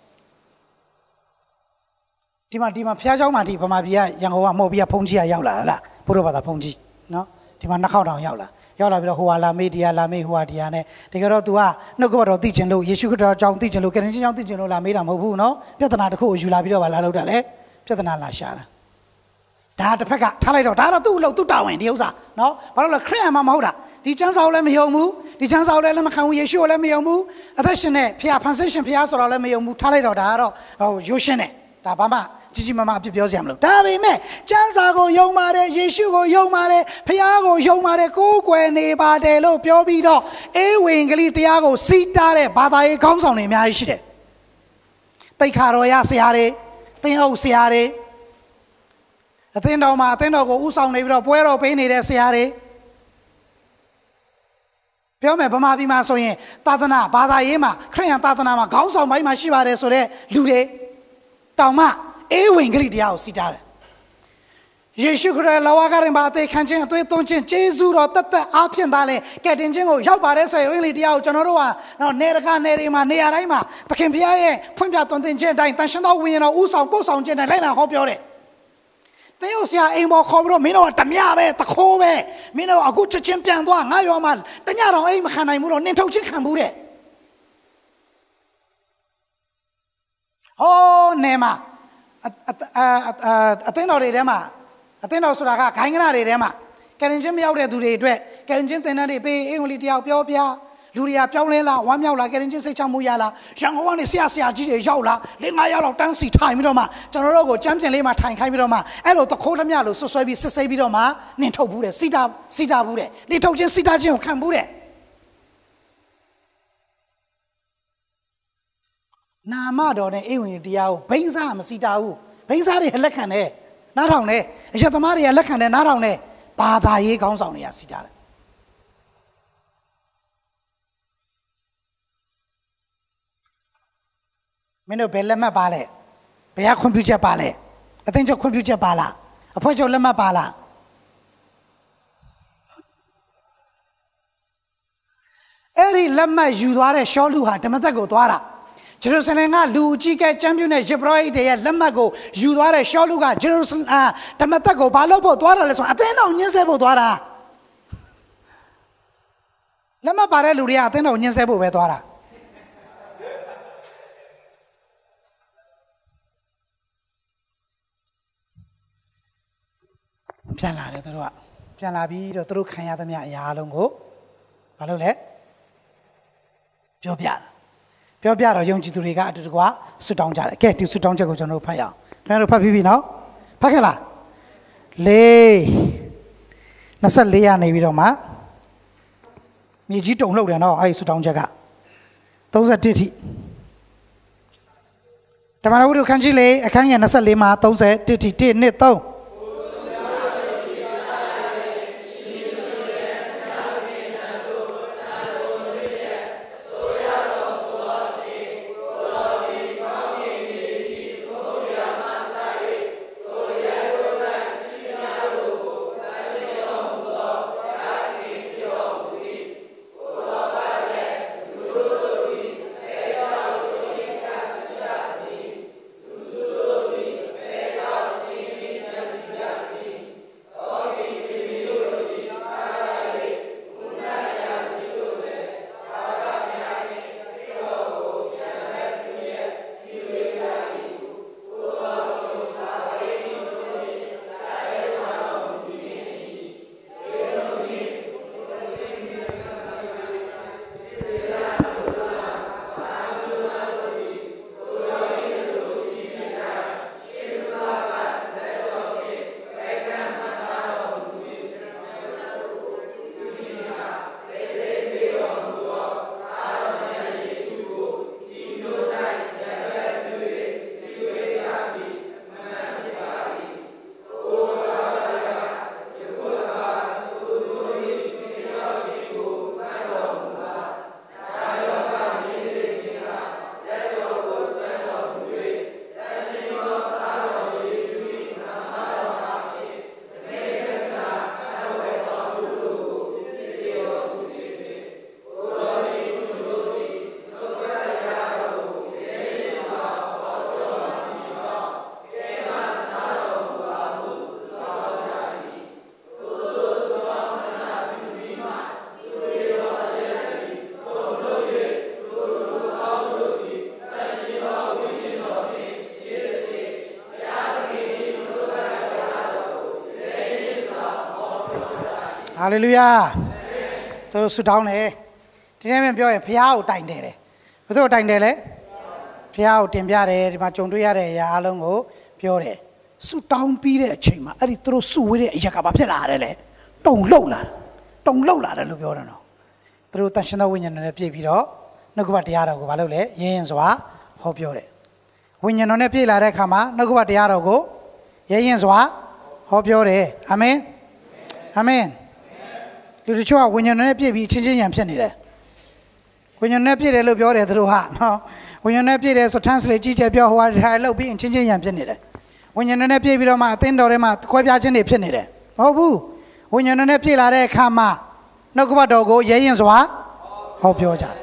ဒီမှာဒီမှာဖျားเจ้าမှာဒီဗမာပြည်ကရန်ကုန်ကမဟုတ်ပြီးဖုန်ကြီးကရောက်လာလားဘုရားဘာသာဖုန်ကြီးနော်ဒီမှာနှစ်ခေါက်တောင်ရောက်လာရောက်လာပြီးတော့ဟိုဟာလာမေးဒီဟာလာမေးဟိုဟာဒီဟာနဲ့တကယ်တော့ तू ကနှုတ်ကပတ်တော်သိချင်လို့ယေရှုခရစ်တော်အကြောင်းသိချင်လို့ကယ်တင်ခြင်းအကြောင်းသိချင်လို့လာမေးတာမဟုတ်ဘူးနော်ပြဿနာတစ်ခုကိုယူလာပြီးတော့ဗာလာလောက်တာလေပြဿနာလာရှာတာဒါတစ်ဖက်ကထားလိုက်တော့ဒါတော့သူ့အလုပ်သူ့တာဝန်ဒီဥစ္စာနော်ဘာလို့လဲခရစ်ယာန်မှမဟုတ်တာဒီကျမ်းစာကိုလည်းမယုံဘူးဒီကျမ်းစာကိုလည်းလက်မခံဘူးယေရှုကိုလည်းမယုံဘူးအသက်ရှင်တဲ့ဖခင်ဖန်ဆင်းရှင်ဖခင်ဆိုတော့လည်းမယုံဘူးထားလိုက်တော့ဒါကတော့ဟိုရိုးရှင်းတယ်ဒါဘာမှကြီးကြီးမားမားအပြစ်ပြောစရာမလိုဒါပေမဲ့ကျမ်းစာကိုယုံပါတယ်ယေရှုကိုယုံပါတယ်ဖခင်ကိုယုံပါတယ်ကိုးကွယ်နေပါတယ်လို့ပြောပြီးတော့အေဝံဂေလိတရားကိုစီးတားတဲ့ဘာသာရေးခေါင်းဆောင်တွေအများကြီးရှိတယ်တိတ်ခါတော်ရဆရာတွေသင်းအုပ်ဆရာတွေအသင်းတော်မှာအသင်းတော်ကိုဥဆောင်နေပြီးတော့ပွဲတော်ပေးနေတဲ့ဆရာတွေပြောမယ်ဗမာပြည်မှာဆိုရင်သာသနာဘာသာရေးမှာခရစ်ယာန်သာသနာမှာခေါင်းဆောင်ပိုင်းမှာရှိပါတယ်ဆိုတော့လူတွေတောင်မှအေဝံဂေလိတရားကိုစီးတားတယ်ယေရှုခရစ်လဝါကရင်ပါအသေးခံခြင်းအသွေးသွင်းခြင်းကျေးဇူးတော်တသက်အားဖြင့်သာလဲကယ်တင်ခြင်းကိုရောက်ပါတယ်ဆိုရင်ဝိညာဉ်တရားကိုကျွန်တော်တို့ကတော့နေရကနေတွေမှာနေရာတိုင်းမှာသခင်ဘုရားရဲ့ဖွင့်ပြသွန်သင်ခြင်းအတိုင်းတန်ရှင်သောဝိညာဉ်တော်ဥဆောင်ပို့ဆောင်ခြင်းတိုင်းလိုက်လာဟောပြောတယ်သင်တို့ဆရာအိမ်ပေါ်ခေါ်ပြီးတော့မင်းတို့ကတမျှပဲတခိုးပဲမင်းတို့အခုချက်ချင်းပြန်သွားငါရောမှာတညတော်အိမ်မခံနိုင်ဘူးတော့နင်ထုတ်ချင်းခံဘူးတဲ့ဟောနေမှာအသင်းတော်တွေထဲမှာအသင်းတော်ဆိုတာကဂိုင်းကနာတွေထဲမှာကယ်တင်ခြင်းမရောက်တဲ့သူတွေအတွက်ကယ်တင်ခြင်းသင်တန်းတွေပေးအင်္ဂလိပ်တရားပြောပြလူတွေကပြောင်းလဲလာဝမ်းမြောက်လာကယ်တင်ခြင်းစိတ်ချမှုရလာရန်ကုန်ကနေဆရာဆရာကြီးတွေရောက်လာလေးငါးယောက်လောက်တန်းစီထိုင်ပြီးတော့မှကျွန်တော်တို့ကိုကျမ်းပြင်လေးမှာထိုင်ခိုင်းပြီးတော့မှအဲ့လိုတခိုးသမျှလို့ဆွဆွဲပြီးစစ်ဆေးပြီးတော့မှနင်ထုတ်ဘူးတဲ့စီတာစီတာဘူးတဲ့နေထုတ်ခြင်းစီတာခြင်းကိုခံဘူးတဲ့နာမတော်နဲ့အိမ်ဝင်တရားကိုဘိန်းစားမစီတာဘူးဘိန်းစားတွေလက်ခံတယ်နားထောင်တယ်အရှင်သမားတွေကလက်ခံတယ်နားထောင်တယ်ဘာသာရေးခေါင်းဆောင်တွေကစီတာတယ်မင်းတို့ဘယ်လက်မှတ်ပါလဲဘယ်ကကွန်ပျူတာပါလဲအသင်းချုပ်ကွန်ပျူတာပါလားအဖွဲ့ချုပ်လက်မှတ်ပါလားအဲ့ဒီလက်မှတ်ယူသွားတဲ့ရှောလူဟာဓမ္မသက်ကိုသွားတာဂျေရုဆလင်ကလူကြီးကဲချမ်းပြူနဲ့ယေဘရဟိတွေရဲ့လက်မှတ်ကိုယူသွားတဲ့ရှောလူကဂျေရုဆလင်အာဓမ္မသက်ကိုဘာလို့ဖို့သွားတာလဲဆိုတော့အသင်းတော်ညှင်းဆဲဖို့သွားတာလက်မှတ်ပါတဲ့လူတွေကအသင်းတော်ညှင်းဆဲဖို့ပဲသွားတာပြန်လာတယ်သူတို့ကပြန်လာပြီးတော့သူတို့ခံရသမျှအရာအလုံးကိုဘာလို့လဲပြောပြတာပြောပြတော့ယုံကြည်သူတွေကအတူတကွဆွတောင်းကြတယ်ကဲဒီဆွတောင်းချက်ကိုကျွန်တော်တို့ဖတ်ရအောင်ခင်ဗျားတို့ဖတ်ပြီးပြီနော်ဖတ်ခဲ့လားလေးနှစ်ဆယ့်လေးရနေပြီးတော့မှမြေကြီးတုံလှုပ်တယ်နော်အဲ့ဒီဆွတောင်းချက်ကသုံးဆယ့်တစ်ထိဓမ္မတော်ဝတ္ထုခန်းကြီးလေးအခန်းငယ်နှစ်ဆယ့်လေးမှာသုံးဆယ့်တစ်ထိတစ်နှစ်သုံးဟာလေလုယာသူတို့ဆုတောင်းတယ်ဒီနေ့မှပြောရင်ဖခင်ကိုတိုင်တယ်တယ်ဘယ်သူကိုတိုင်တယ်လဲဖခင်ကိုတင်ပြတယ်ဒီမှာကြုံတွေ့ရတဲ့အရာအလုံးကိုပြောတယ်ဆုတောင်းပြီးတဲ့အချိန်မှာအဲ့ဒီသူတို့ဆုဝေးတဲ့အရာကဘာဖြစ်လာတယ်လဲတုံလှုပ်လာတုံလှုပ်လာတယ်လို့ပြောတယ်နော်သူတို့တန်ရှင်သောဝိညာဉ်နဲ့ပြည့်ပြီးတော့နှုတ်ကပတရားတော်ကိုဘာလုပ်လဲရင်းရင်စွာဟောပြောတယ်ဝိညာဉ်တော်နဲ့ပြည့်လာတဲ့အခါမှာနှုတ်ကပတရားတော်ကိုရင်းရင်စွာဟောပြောတယ်အာမင်အာမင်လူတို့ကဝိညာဉ်နဲ့ပြည့်ပြီးချင်းချင်းရံဖြစ်နေတယ်ဝိညာဉ်နဲ့ပြည့်တယ်လို့ပြောတယ်သူတို့ဟာနော်ဝိညာဉ်နဲ့ပြည့်တယ်ဆို translate ကြည့်ချက်ပြောဟိုဟာထိုင်လောက်ပြီးချင်းချင်းရံဖြစ်နေတယ်ဝိညာဉ်နဲ့ပြည့်ပြီးတော့မှအသင်းတော်ထဲမှာခွဲပြားခြင်းတွေဖြစ်နေတယ်မဟုတ်ဘူးဝိညာဉ်နဲ့ပြည့်လာတဲ့အခါမှာနှုတ်ကပတ်တော်ကိုရဲရင်စွာဟောပြောကြတယ်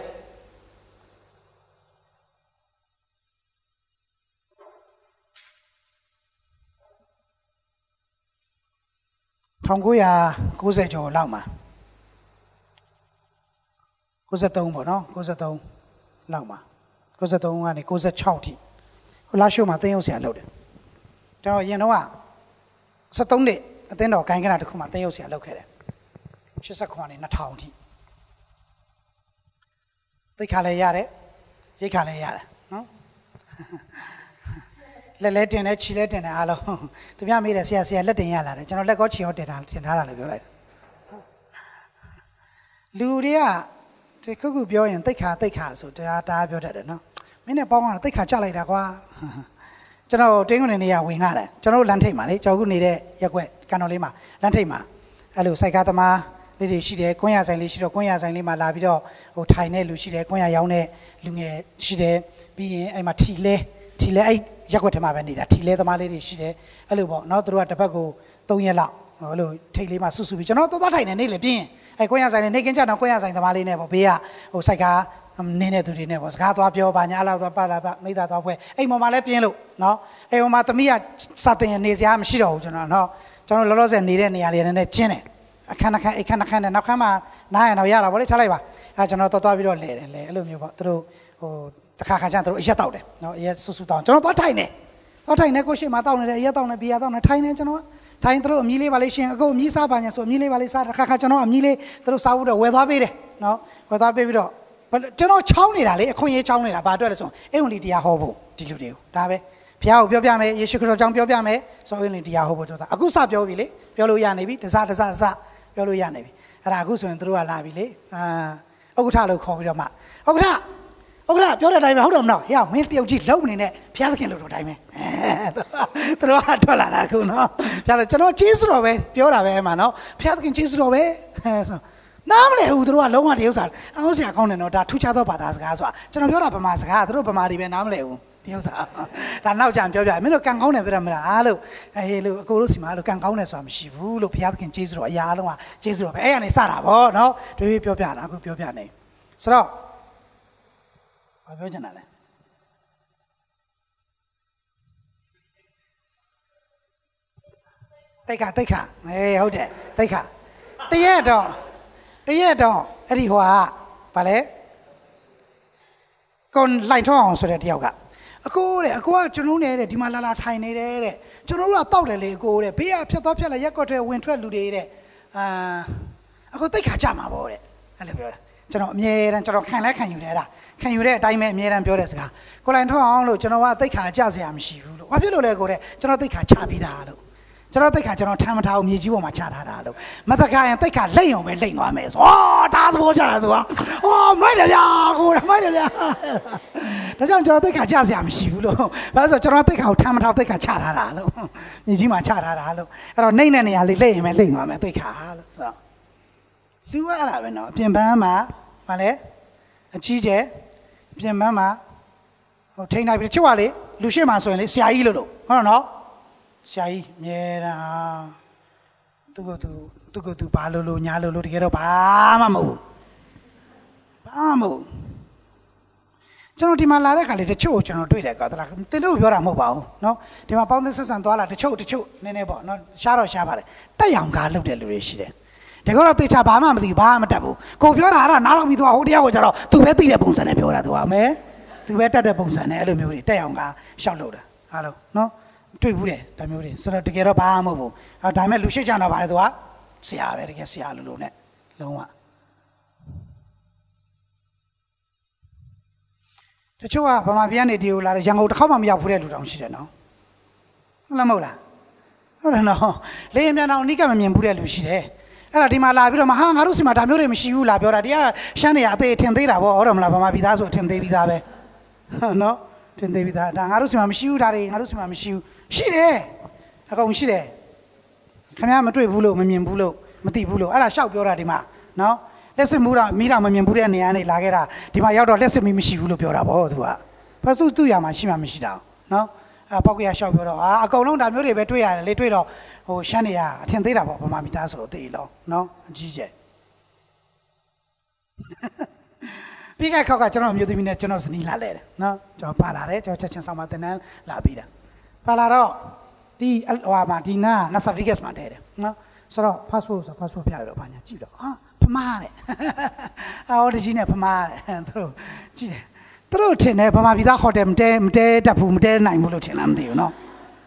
၁၉၉၀ကျော်လောက်မှာ၉၃ပေါ့နော်၉၃လောက်မှာ၉၃ကနေ၉၆ထိဟိုလာရှိုးမှာတင်းရုပ်ဆရာလုပ်တယ်ကျွန်တော်ရင်တော့က၁၃နှစ်အသင်းတော်ဂိုင်းကနာတစ်ခုမှာတင်းရုပ်ဆရာလုပ်ခဲ့တယ်၈၉ကနေ၂၀၀၀ထိသိခါလည်းရတယ်ရိတ်ခါလည်းရတယ်နော်လက်လဲတင်တယ်ခြေလဲတင်တယ်အားလုံးသူများမေးတယ်ဆရာဆရာလက်တင်ရလာတယ်ကျွန်တော်လက်ကောခြေရောတင်တာတင်ထားတာလည်းပြောလိုက်လူတွေကဒီခုခုပြောရင်တိတ်ခါတိတ်ခါဆိုတရားတားပြောတတ်တယ်နော်မင်းနဲ့ပေါင်းကတော့တိတ်ခါကြလိုက်တာကွာကျွန်တော်တင်းကုန်နေရဝင်လာတယ်ကျွန်တော်လမ်းထိပ်မှာလေကျွန်တော်ခုနေတဲ့ရက်ွက်ကန်တော်လေးမှာလမ်းထိပ်မှာအဲ့လိုစိုက်ကားသမားလေးတွေရှိတယ်ကွန်းရဆိုင်လေးရှိတော့ကွန်းရဆိုင်လေးမှာလာပြီးတော့ဟိုထိုင်တဲ့လူရှိတယ်ကွန်းရရောင်းတဲ့လူငယ်ရှိတယ်ပြီးရင်အဲ့မှာထီလဲထီလဲအဲ့ရက်ွက်ထဲမှာပဲနေတာထီလဲသမားလေးတွေရှိတယ်အဲ့လိုပေါ့နော်သူတို့ကတစ်ပတ်ကို၃ရက်လောက်အဲ့လိုထိတ်လေးမှာဆူဆူပြီးကျွန်တော်သွားသွားထိုင်နေနေလေပြင်းအဲ့ကွန်းရဆိုင်နဲ့နေကင်းကြတော့ကွန်းရဆိုင်သမားလေးနဲ့ပေါ့ဘေးကဟိုစိုက်ကားနင်းတဲ့သူတွေနဲ့ပေါ့စကားသွားပြောပါညာလောက်သွားပါလာပါမိသားသွားဖွဲ့အိမ်ပေါ်မှာလည်းပြင်းလို့နော်အိမ်ပေါ်မှာသမီးကစတင်နေစရာမရှိတော့ဘူးကျွန်တော်နော်ကျွန်တော်လောလောဆယ်နေတဲ့နေရာလေးနဲ့ကျင်းတယ်အခန်းအခန်းအခန်းအခန်းနဲ့နောက်ခန်းမှာနားရတော့ရတာဗောလေထားလိုက်ပါအဲကျွန်တော်သွားသွားပြီးတော့လဲတယ်လဲအဲ့လိုမျိုးပေါ့သူတို့ဟိုတခါခါကျသူတို့အရက်တောက်တယ်နော်အရက်ဆူဆူတောက်ကျွန်တော်သွားထိုင်နေသွားထိုင်နေကိုရှိမှတောက်နေတယ်အရက်တောက်နေဘီယာတောက်နေထိုင်နေကျွန်တော်ထိုင်သူတို့အမီးလေးပါလေးရှင်အခုအမီးစားပါညာဆိုအမီးလေးပါလေးစားတခါခါကျွန်တော်အမီးလေးသူတို့စားဖို့တော့ဝယ်သွားပေးတယ်နော်ဝယ်သွားပေးပြီးတော့ပကျွန်တော်ချောင်းနေတာလေအခွင့်အရေးချောင်းနေတာဘာအတွက်လဲဆိုအင်္ဂလိပ်တရားဟောဖို့ဒီလူတွေကိုဒါပဲဘုရားကိုပြောပြမယ်ယေရှုခရစ်တော်ကြောင့်ပြောပြမယ်ဆိုအင်္ဂလိပ်တရားဟောဖို့ဆိုတာအခုစပြောပြီလေပြောလို့ရနေပြီတစတစတစပြောလို့ရနေပြီအဲ့ဒါအခုဆိုရင်တို့ကလာပြီလေအာဥက္ကဋ္ဌလို့ခေါ်ပြီးတော့မှဥက္ကဋ္ဌဥက္ကဋ္ဌပြောတဲ့အတိုင်းပဲဟုတ်တယ်မနော်ဟေ့မင်းတယောက်ကြီးလုံနေနဲ့ဘုရားသခင်လို့တော့တိုင်းပဲသူတို့ကထွက်လာတာအခုနော်ဘုရားကျွန်တော်ကျေးဇူးတော်ပဲပြောတာပဲအဲ့မှာနော်ဘုရားသခင်ကျေးဇူးတော်ပဲနားမလဲဘူးသူတို့ကလုံးဝတည်းဥစ္စာအောင်းစရာကောင်းတယ်နော်ဒါထူးခြားသောဘာသာစကားဆိုတာကျွန်တော်ပြောတာဗမာစကားသူတို့ဗမာတွေပဲနားမလဲဘူးဒီဥစ္စာဒါနောက်ကြံပြောပြမင်းတို့ကံကောင်းတယ်ပြောတာမလားအားလို့အေးလို့အကိုတို့စီမှာလို့ကံကောင်းတယ်ဆိုတာမရှိဘူးလို့ဘုရားသခင်ကျေးဇူးတော်အရာလုံးကကျေးဇူးတော်ပဲအဲ့ရနေစတာဗောနော်တွေးပြောပြတာအခုပြောပြနေဆိုတော့ဘာပြောချင်တာလဲတိတ်ခါတိတ်ခါအေးဟုတ်တယ်တိတ်ခါတရက်တော့တရက်တော့အဲ့ဒီဟိုကဗာလဲကွန်လိုင်ထောင်းအောင်ဆိုတဲ့တယောက်ကအကိုတဲ့အကိုကကျွန်တော်နေတဲ့ဒီမှာလာလာထိုင်နေတဲ့တဲ့ကျွန်တော်တို့ကတောက်တယ်လေအကိုတဲ့ဘေးကဖြတ်သွားဖြတ်လာရက်ကွက်တွေဝင်ထွက်လူတွေတဲ့အာအကိုတိတ်ခါကြမှာပေါ့တဲ့အဲ့လိုပြောတာကျွန်တော်အမြဲတမ်းကျွန်တော်ခံလဲခံယူတယ်အဲ့ဒါခံယူတဲ့အတိုင်းပဲအမြဲတမ်းပြောတဲ့စကားကိုလိုင်ထောင်းအောင်လို့ကျွန်တော်ကတိတ်ခါကြစရာမရှိဘူးလို့ဘာဖြစ်လို့လဲကိုတဲ့ကျွန်တော်တိတ်ခါချပြီးသားလို့ကျွန်တော်တိတ်ခါကျွန်တော်ထမ်းမထားဘူးမြေကြီးပေါ်မှာချထားတာလို့မတကားရင်တိတ်ခါလိမ့်အောင်ပဲလိမ့်သွားမယ်ဆိုဩဒါသဘောကျတာသူကဩမိုက်တယ်ဗျာကိုမိုက်တယ်ဗျာဒါကြောင့်ကျွန်တော်တိတ်ခါကြစရာမရှိဘူးလို့ဘာလို့ဆိုကျွန်တော်တိတ်ခါကိုထမ်းမထားတိတ်ခါချထားတာလို့မြေကြီးမှာချထားတာလို့အဲ့တော့နှိမ့်တဲ့နေရာလေးလိမ့်ရင်ပဲလိမ့်သွားမယ်တိတ်ခါလို့ဆိုတော့လူကအဲ့ဒါပဲနော်အပြင်ပန်းမှာမလဲအကြီးကျယ်အပြင်ပန်းမှာဟိုထိန်းနိုင်ပြီချုပ်ရလေလူရှိမှဆိုရင်လေဆရာကြီးလို့လို့ဟုတ်တော့နော်ဆရာကြီးအမြဲတမ်းသူကသူသူကသူဘာလို့လို့ညာလို့လို့တကယ်တော့ဘာမှမဟုတ်ဘူးဘာမှမဟုတ်ကျွန်တော်ဒီမှာလာတဲ့ခါလေးတချို့ကျွန်တော်တွေ့တယ်ကောသလားတင်တို့ပြောတာမဟုတ်ပါဘူးเนาะဒီမှာပေါင်းသင်းဆက်ဆံသွားလာတချို့တချို့နည်းနည်းပေါ့เนาะရှားတော့ရှားပါတယ်တက်ရောင်ကားလုပ်တဲ့လူတွေရှိတယ်တကယ်တော့တေချာဘာမှမသိဘာမှမတတ်ဘူးကိုပြောတာအဲ့ဒါနားထောင်ပြီးသွားဟိုတရားကိုကျတော့သူပဲသိတဲ့ပုံစံနဲ့ပြောတာသူကမဲသူပဲတတ်တဲ့ပုံစံနဲ့အဲ့လိုမျိုးတွေတက်ရောင်ကားရှောက်လို့တာအားလုံးเนาะတွေ့ဘူးတယ်ဒါမျိုးတွေဆိုတော့တကယ်တော့ဘာမှမဟုတ်ဘူးအဲဒါပေမဲ့လူရှိကြတော့ဗါလေသူကဆရာပဲတကယ်ဆရာလိုလိုနဲ့လုံးဝတချို့ကဗမာပြည်ကနေဒီကိုလာတယ်ရန်ကုန်တစ်ခေါက်မှမရောက်ဘူးတဲ့လူတောင်ရှိတယ်နော်ဟုတ်လားမဟုတ်လားဟုတ်တယ်နော်လေရင်ပြန်တော့အနိကမမြင်ဘူးတဲ့လူရှိတယ်အဲ့ဒါဒီမှာလာပြီးတော့မဟာငါတို့စီမှာဒါမျိုးတွေမရှိဘူးလားပြောတာဒီကရှမ်းနေရအသေးထင်သေးတာပေါ့ဟုတ်တယ်မလားဗမာပြည်သားဆိုထင်သေးပြီးသားပဲဟုတ်နော်ထင်သေးပြီးသားဒါငါတို့စီမှာမရှိဘူးဒါတွေငါတို့စီမှာမရှိဘူးရှိတယ်အကုန်ရှိတယ်ခင်ဗျားမတွေ့ဘူးလို့မမြင်ဘူးလို့မသိဘူးလို့အဲ့ဒါရှောက်ပြောတာဒီမှာနော်လက်စစ်မူးတာမိတာမမြင်ဘူးတဲ့နေရာနေလာခဲ့တာဒီမှာရောက်တော့လက်စစ်မီးမရှိဘူးလို့ပြောတာဗောသူကဘာသူသူ့ရမှာရှိမှမရှိတာနော်အဲ့ပေါက်ကရရှောက်ပြောတော့အာအကုန်လုံးဒါမျိုးတွေပဲတွေ့ရတယ်လေတွေ့တော့ဟိုရှမ်းနေရအထင်သေးတာဗောဗမာမိသားဆိုတော့သိလို့နော်အကြီးကျယ်ပြီးခဲ့ခေါက်ကကျွန်တော်မျိုးသမီးနဲ့ကျွန်တော်ဇနီးလာလဲတယ်နော်ကျွန်တော်ပါလာတယ်ကျွန်တော်ချက်ချင်းဆောင်မတင်တန်းလာပြီးတာပါလာတော့ဒီဟိုမှာဒီနာနာဆာဗီဂက်စ်မှာတဲတယ်နော်ဆိုတော့ passport ဆို passport ပြရတော့ဘာညာကြည့်တော့ဟာဖမားတဲ့အော်ဒီကြီးနဲ့ဖမားတဲ့သူတို့ကြည့်တယ်သူတို့ထင်တယ်ဗမာပြည်သားဟိုတယ်မတဲမတဲတတ်ဘူးမတဲနိုင်ဘူးလို့ထင်လားမသိဘူးနော်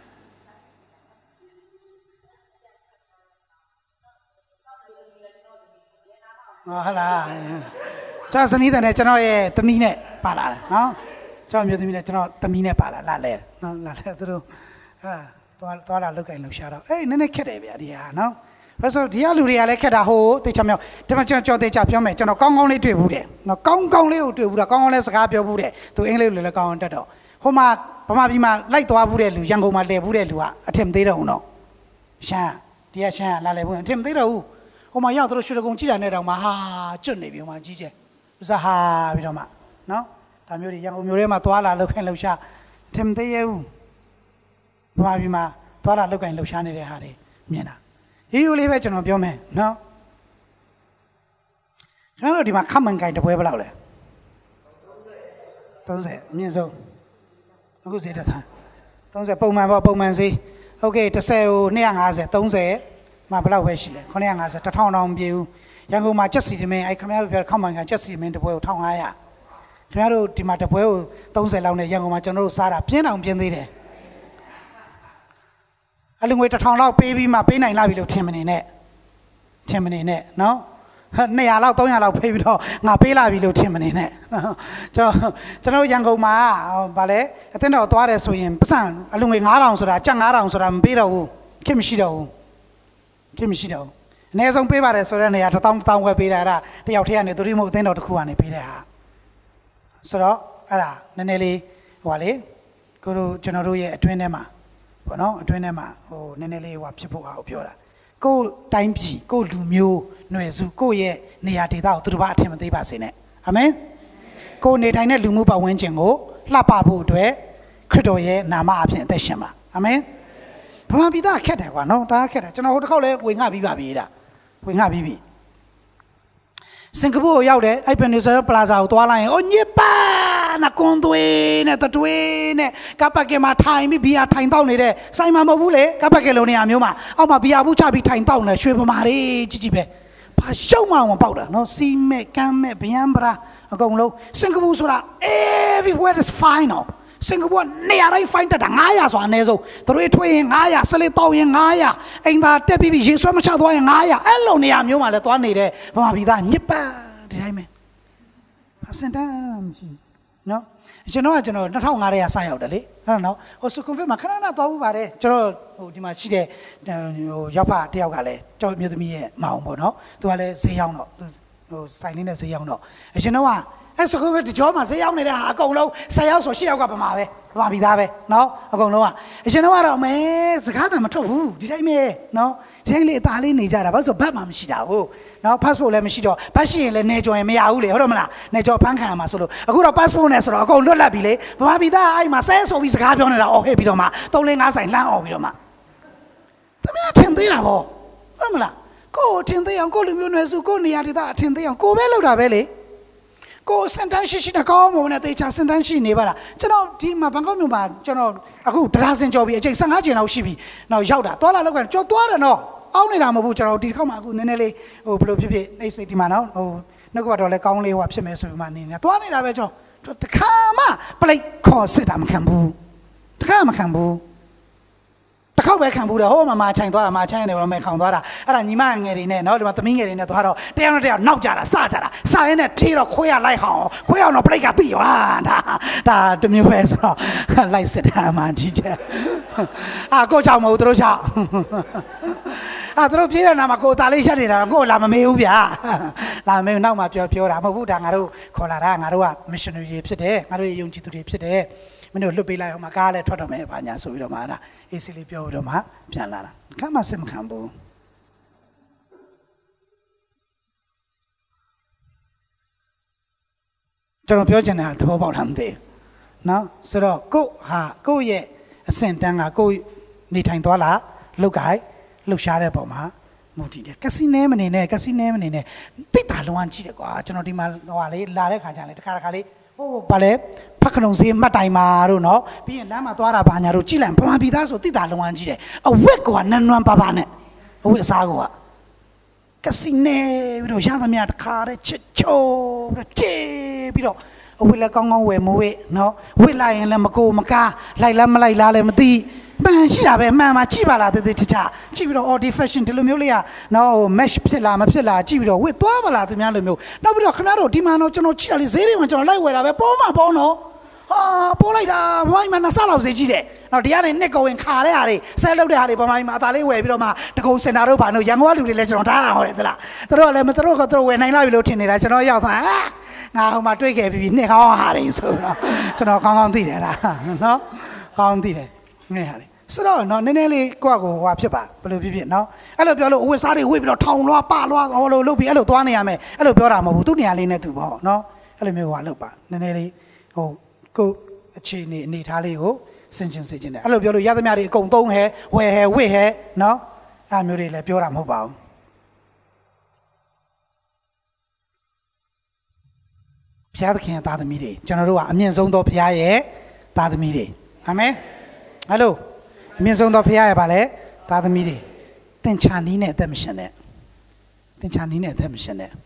ဟာလာကျွန်တော်ဇနီးတဲ့နဲ့ကျွန်တော်ရဲ့သမီးနဲ့ပါလာတယ်နော်ကျွန်တော်မျိုးသမီးနဲ့ကျွန်တော်သမီးနဲ့ပါလာလာလဲနော်လာလဲသူတို့ဟာသွားသွားလာလုတ်ကင်လှူရှာတော့အေးနည်းနည်းခက်တယ်ဗျာဒီဟာနော်ဘာလို့ဒီကလူတွေကလည်းခက်တာဟိုတေချာမြောက်ဒီမှာကျွန်တော်ကြော်တေချာပြောမယ်ကျွန်တော်ကောင်းကောင်းလေးတွေ့ဘူးတယ်နော်ကောင်းကောင်းလေးကိုတွေ့ဘူးတာကောင်းကောင်းလေးစကားပြောဘူးတယ်သူအင်္ဂလိပ်လိုလည်းကောင်းအောင်တက်တော့ဟိုမှာဗမာပြည်မှာလိုက်သွားဘူးတဲ့လူရန်ကုန်မှာလဲဘူးတဲ့လူကအထင်မသေးတော့ဘူးနော်ရှမ်းဒီကရှမ်းလာလဲဘူးအထင်မသေးတော့ဘူးဟိုမှာရောက်သူတို့ရွှေတကုံကြည့်တာနဲ့တောင်မှဟာကျွတ်နေပြီဟိုမှာကြီးကျယ်ဥစားဟာပြီးတော့မှနော်ဒါမျိုးတွေရန်ကုန်မျိုးထဲမှာသွားလာလုတ်ခိုင်းလှူရှာအထင်မသေးရဘူးဗမာပြည်မှာသွားလာလုတ်ခိုင်းလှူရှာနေတဲ့ဟာတွေမြင်တာရိုးရိုးလေးပဲကျွန်တော်ပြောမယ်နော်ကျွန်တော်တို့ဒီမှာခမန်ကိုင်တပွဲဘယ်လောက်လဲသုံးဆယ်အမြင့်ဆုံးအခုဈေးတက်တာသုံးဆယ်ပုံမှန်ပေါ့ပုံမှန်ဈေးโอเคတစ်ဆယ်ကိုနှစ်ရာငါးဆယ်သုံးဆယ်မှာဘယ်လောက်ပဲရှိလဲခုနှစ်ရာငါးဆယ်တစ်ထောင်တောင်မပြေဘူးရန်ကုန်မှာချက်စီတမင်းအဲ့ခင်ဗျားတို့ပြောခမန်ကိုင်ချက်စီတမင်းတပွဲကိုတစ်ထောင်ငါးရာခင်ဗျားတို့ဒီမှာတပွဲကိုသုံးဆယ်လောက်နဲ့ရန်ကုန်မှာကျွန်တော်တို့စားတာပြင်းတောင်ပြင်းသေးတယ်အလူငွေတစ်ထောင်လောက်ပေးပြီးမှပေးနိုင်လာပြီလို့ထင်မနေနဲ့ထင်မနေနဲ့နော်နှစ်ရာလောက်သုံးရာလောက်ဖိပြီးတော့ငါပေးလာပြီလို့ထင်မနေနဲ့ကျွန်တော်ကျွန်တော်ရန်ကုန်မှာဗာလဲအတင်းတော်သွားတယ်ဆိုရင်ပတ်စံအလုံငွေငါးထောင်ဆိုတာကြက်ငါးထောင်ဆိုတာမပေးတော့ဘူးခင်မရှိတော့ဘူးခင်မရှိတော့ဘူးအနည်းဆုံးပေးပါတယ်ဆိုတဲ့နေရာတစ်တောင်းတစ်တောင်းခွဲပေးတာအဲ့ဒါတယောက်တည်းကနေသူတို့မဟုတ်အတင်းတော်တစ်ခုကနေပေးတဲ့ဟာဆိုတော့အဲ့ဒါနည်းနည်းလေးဟိုပါလေကိုတို့ကျွန်တော်တို့ရဲ့အတွင်းထဲမှာပေါ့နော်အတွင်းထဲမှာဟိုနည်းနည်းလေးဟိုဖြစ်ဖို့ဟာကိုပြောတာကိုယ်တိုင်းပြည်ကိုယ်လူမျိုးຫນွယ်စုကိုယ့်ရဲ့နေရာဒေသကိုသူတို့ဘာအထင်မသေးပါစေနဲ့အာမင်ကိုယ်နေထိုင်တဲ့လူမှုပတ်ဝန်းကျင်ကိုလှပဖို့အတွက်ခရစ်တော်ရဲ့နာမအဖြစ်အသက်ရှင်ပါအာမင်ဗမာပြည်သားခက်တယ်ကွာနော်ဒါခက်တယ်ကျွန်တော်ဟိုတစ်ခေါက်လဲဝင်ငှပြီးပါပြီဒါဝင်ငှပြီးပြီစင်ကာပူကိုရောက်တယ်အဲ့ပင်နီဆယ်ပလာဇာကိုသွားလိုက်ရင်အိုညစ်ပါနာကွန်သွေးနဲ့တတွေးနဲ့ကပ်ပတ်ကဲမှာထိုင်ပြီးဘီယာထိုင်တောက်နေတဲ့ဆိုင်မှာမဟုတ်ဘူးလေကပ်ပတ်ကဲလိုနေရာမျိုးမှာအောက်မှာဘီယာဘူးချပြီးထိုင်တောက်နေရွှေဗမာတွေကြီးကြီးပဲဘာရှုံးမအောင်ပေါက်တာနော်စီးမဲ့ကမ်းမဲ့ဗျံပရာအကုန်လုံးစင်ကာပူဆိုတာ everywhere is fine နော်စင်ကာပူနေရာတိုင်း fine တက်တာnine hundredဆိုတာအနည်းဆုံးသူတို့ထွေးရင်nine hundredဆလေးတောက်ရင်nine hundredအိမ်သာတက်ပြီးရေဆွဲမချသွားရင်nine hundredအဲ့လိုနေရာမျိုးမှာလည်းသွားနေတဲ့ဗမာပြည်သားညစ်ပတ်ဒီတိုင်းပဲအစင်တမ်းမရှိနော်ကျွန်တော်ကကျွန်တော်two thousand fiveထဲကစရောက်တယ်လေအဲ့တော့နော်ဟိုစကွန်ဖစ်မှာခဏခဏသွားဖို့ပါတယ်ကျွန်တော်ဟိုဒီမှာရှိတဲ့ဟိုရောက်ဖတယောက်ကလည်းကျောင်းမြို့သမီးရဲ့မောင်ပေါ့နော်သူကလည်းဈေးရောက်တော့ဟိုဆိုင်လေးနဲ့ဈေးရောက်တော့ကျွန်တော်ကအဲ့စကွန်ဖစ်တကြောမှာဈေးရောက်နေတဲ့ဟာအကုန်လုံးtenယောက်ဆိုeightယောက်ကဗမာပဲဗမာပြည်သားပဲနော်အကုန်လုံးကကျွန်တော်ကတော့မဲစကားတမ်းမထွက်ဘူးဒီတိုင်းပဲနော်ဒီတိုင်းလေးအသားလေးနေကြတာဘာလို့ဆိုဘတ်မှမရှိတာဟုတ်နော် passport လည်းမရှိတော့ဘတ်ရှိရင်လည်းနေကြော်ရင်မရဘူးလေဟုတ်တယ်မလားနေကြော်ဖမ်းခံရမှာဆိုလို့အခုတော့ passport နဲ့ဆိုတော့အကုန်လွတ်လပ်ပြီလေဗမာပြည်သားအဲ့မှာဆဲဆိုပြီးစကားပြောနေတာအော်ဟဲ့ပြီးတော့မှthree four fiveဆိုင်လှမ်းအော်ပြီးတော့မှတမန်ထင်သေးတာပေါ့ဟုတ်မလားကိုထင်သေးအောင်ကိုလူမျိုးနွယ်စုကိုနေရာဒေသအထင်သေးအောင်ကိုပဲလောက်တာပဲလေကိုစန်တန်ရှိရှိနဲ့ကောင်းမုံနဲ့တေချာစန်တန်ရှိနေပါလားကျွန်တော်ဒီမှာဘန်ကောက်မြို့မှာကျွန်တော်အခုတရားစင်ကြော်ပြီးအချိန်fifteenကျင်လောက်ရှိပြီနောက်ရောက်တာသွားလာလောက်ကန်ကြော်သွားတယ်နော်အောင်းနေတာမဟုတ်ဘူးကျွန်တော်ဒီတစ်ခေါက်မှအခုနည်းနည်းလေးဟိုဘယ်လိုဖြစ်ဖြစ်အိတ်စိတ်ဒီမှာနော်ဟိုနှုတ်ကပတ်တော်လဲကောင်းလေးဟိုဖြစ်မယ်ဆိုပြီးမှနေနေတာသွားနေတာပဲကျွန်တော်တခါမှပလိတ်ခေါ်စစ်တာမခံဘူးတခါမခံဘူးတခေါက်ပဲခံဘူးတယ်ဟိုမှာမာချိုင်သွားတာမာချိုင်နေတော့မဲခံသွားတာအဲ့ဒါညီမငယ်တွေနဲ့နော်ဒီမှာသမီးငယ်တွေနဲ့သွားတော့တယောက်နဲ့တယောက်နောက်ကြတာစကြတာစရင်းနဲ့ဖြေးတော့ခွေးရလိုက်ဟောင်းခွေးအောင်တော့ပလိတ်ကသိရောဒါဒါတမျိုးပဲဆိုတော့လိုက်စစ်တာမှကြီးတယ်အာကိုချောင်းမဟုတ်သူတို့ချောင်းအာသူတို့ပြေးတဲ့နာမှာကိုသားလေးရက်နေတာကိုလာမမေးဘူးဗျာလာမမေးဘူးနောက်မှပြောပြောတာမဟုတ်ဘူးဒါငါတို့ခေါ်လာတာငါတို့က missionary ဖြစ်တယ်ငါတို့ယုံကြည်သူတွေဖြစ်တယ်မင်းတို့လွတ်ပေးလိုက်အောင်မကားလည်းထွက်တော့မယ်ဘာညာဆိုပြီးတော့မှအဲ့ဒါအေးစီလေးပြောပြီးတော့မှပြန်လာတာခါမှစစ်မခံဘူးကျွန်တော်ပြောချင်တာသဘောပေါက်တာမသိဘူးနော်ဆိုတော့ကိုဟာကိုရဲ့အဆင့်တန်းကကိုနေထိုင်သွားလားလုတ်ကိုက်လှုပ်ရှားတဲ့ပုံမှာမူတည်တယ်ကက်စီနဲမနေနဲ့ကက်စီနဲမနေနဲ့တိတ်တာလုံးဝကြည့်တယ်ကွာကျွန်တော်ဒီမှာဟိုဟာလေးလာတဲ့ခါကျရင်လေတခါတခါလေးဟိုဗာလဲဖက်ခလုံးစေးမှတ်တိုင်မှာတို့နော်ပြီးရင်လမ်းမှာသွားတာဘာညာတို့ကြည့်လိုက်ဗမာပြည်သားဆိုတိတ်တာလုံးဝကြည့်တယ်အဝက်ကွာနန်းနွမ်းပါပါနဲ့အဝက်အစားကွာကက်စီနဲပြီးတော့ရသမျှတခါတည်းချစ်ချိုးပြီးတော့ချေးပြီးတော့အဝက်လည်းကောင်းကောင်းဝယ်မဝဲနော်ဝက်လိုက်ရင်လည်းမကိုမကားလိုက်လားမလိုက်လားလည်းမသိမှန်ရှိတာပဲမှန်မှာကြည့်ပါလားတည်တည်ချာကြည့်ပြီးတော့အော်ဒီ fashion ဒီလိုမျိုးလေးကနော်ဟို match ဖြစ်လားမဖြစ်လားကြည့်ပြီးတော့ဝစ်သွားပါလားသူများလိုမျိုးနောက်ပြီးတော့ခင်ဗျားတို့ဒီမှာတော့ကျွန်တော်ကြည့်တာလေးဈေးတွေမှာကျွန်တော်လိုက်ဝယ်တာပဲပေါ်မှာပေါ်နော်ဟာပေါ်လိုက်တာဘမိုင်းမှာနှစ်ဆလောက်ဈေးကြီးတယ်နော်ဒီကနေနှစ်ကုံဝင်ခါတဲ့ဟာတွေဆဲလုပ်တဲ့ဟာတွေဘမိုင်းမှာအသာလေးဝယ်ပြီးတော့မှတကုံစင်တာတို့ဘာလို့ရန်ကုန်ကလူတွေလည်းကျွန်တော်ထားဟောတယ်သလားသူတို့ကလည်းမသူတို့ကသူတို့ဝယ်နိုင်လာပြီလို့ထင်နေတာကျွန်တော်ရောက်သွားငါဟိုမှာတွေ့ခဲ့ပြီးနှစ်ကောင်းဟာတွေဆိုတော့ကျွန်တော်ကောင်းကောင်းသိတယ်လားနော်ကောင်းသိတယ်ငဲ့ဟာတွေဆိုတော့နော်နည်းနည်းလေးကိုယ့်ကိုဟိုဖြစ်ပါဘယ်လိုဖြစ်ဖြစ်နော်အဲ့လိုပြောလို့အဝတ်စားတွေဝတ်ပြီးတော့ထောင်လွှားပလွှားဟိုလိုလုပ်ပြီးအဲ့လိုသွားနေရမယ်အဲ့လိုပြောတာမဟုတ်ဘူးသူ့နေရာလေးနဲ့သူပေါ့နော်အဲ့လိုမျိုးဟိုလုပ်ပါနည်းနည်းလေးဟိုကိုအခြေအနေအနေထားလေးကိုစင်ကျင်စေခြင်းတယ်အဲ့လိုပြောလို့ရသမျှတွေအကုန်သုံးဟဲဝယ်ဟဲဝစ်ဟဲနော်အဲ့မျိုးတွေလည်းပြောတာမဟုတ်ပါဘူးဘုရားသခင်ရဲ့သားသမီးတွေကျွန်တော်တို့ကအမြင့်ဆုံးသောဘုရားရဲ့သားသမီးတွေအာမင်ဟယ်လိုအမြင့်ဆုံးသောဘုရားရဲ့ဗာလဲသားသမီးတွေသင်္ချာနီးနဲ့အသက်မရှင်နဲ့သင်္ချာနီးနဲ့အသက်မရှင်နဲ့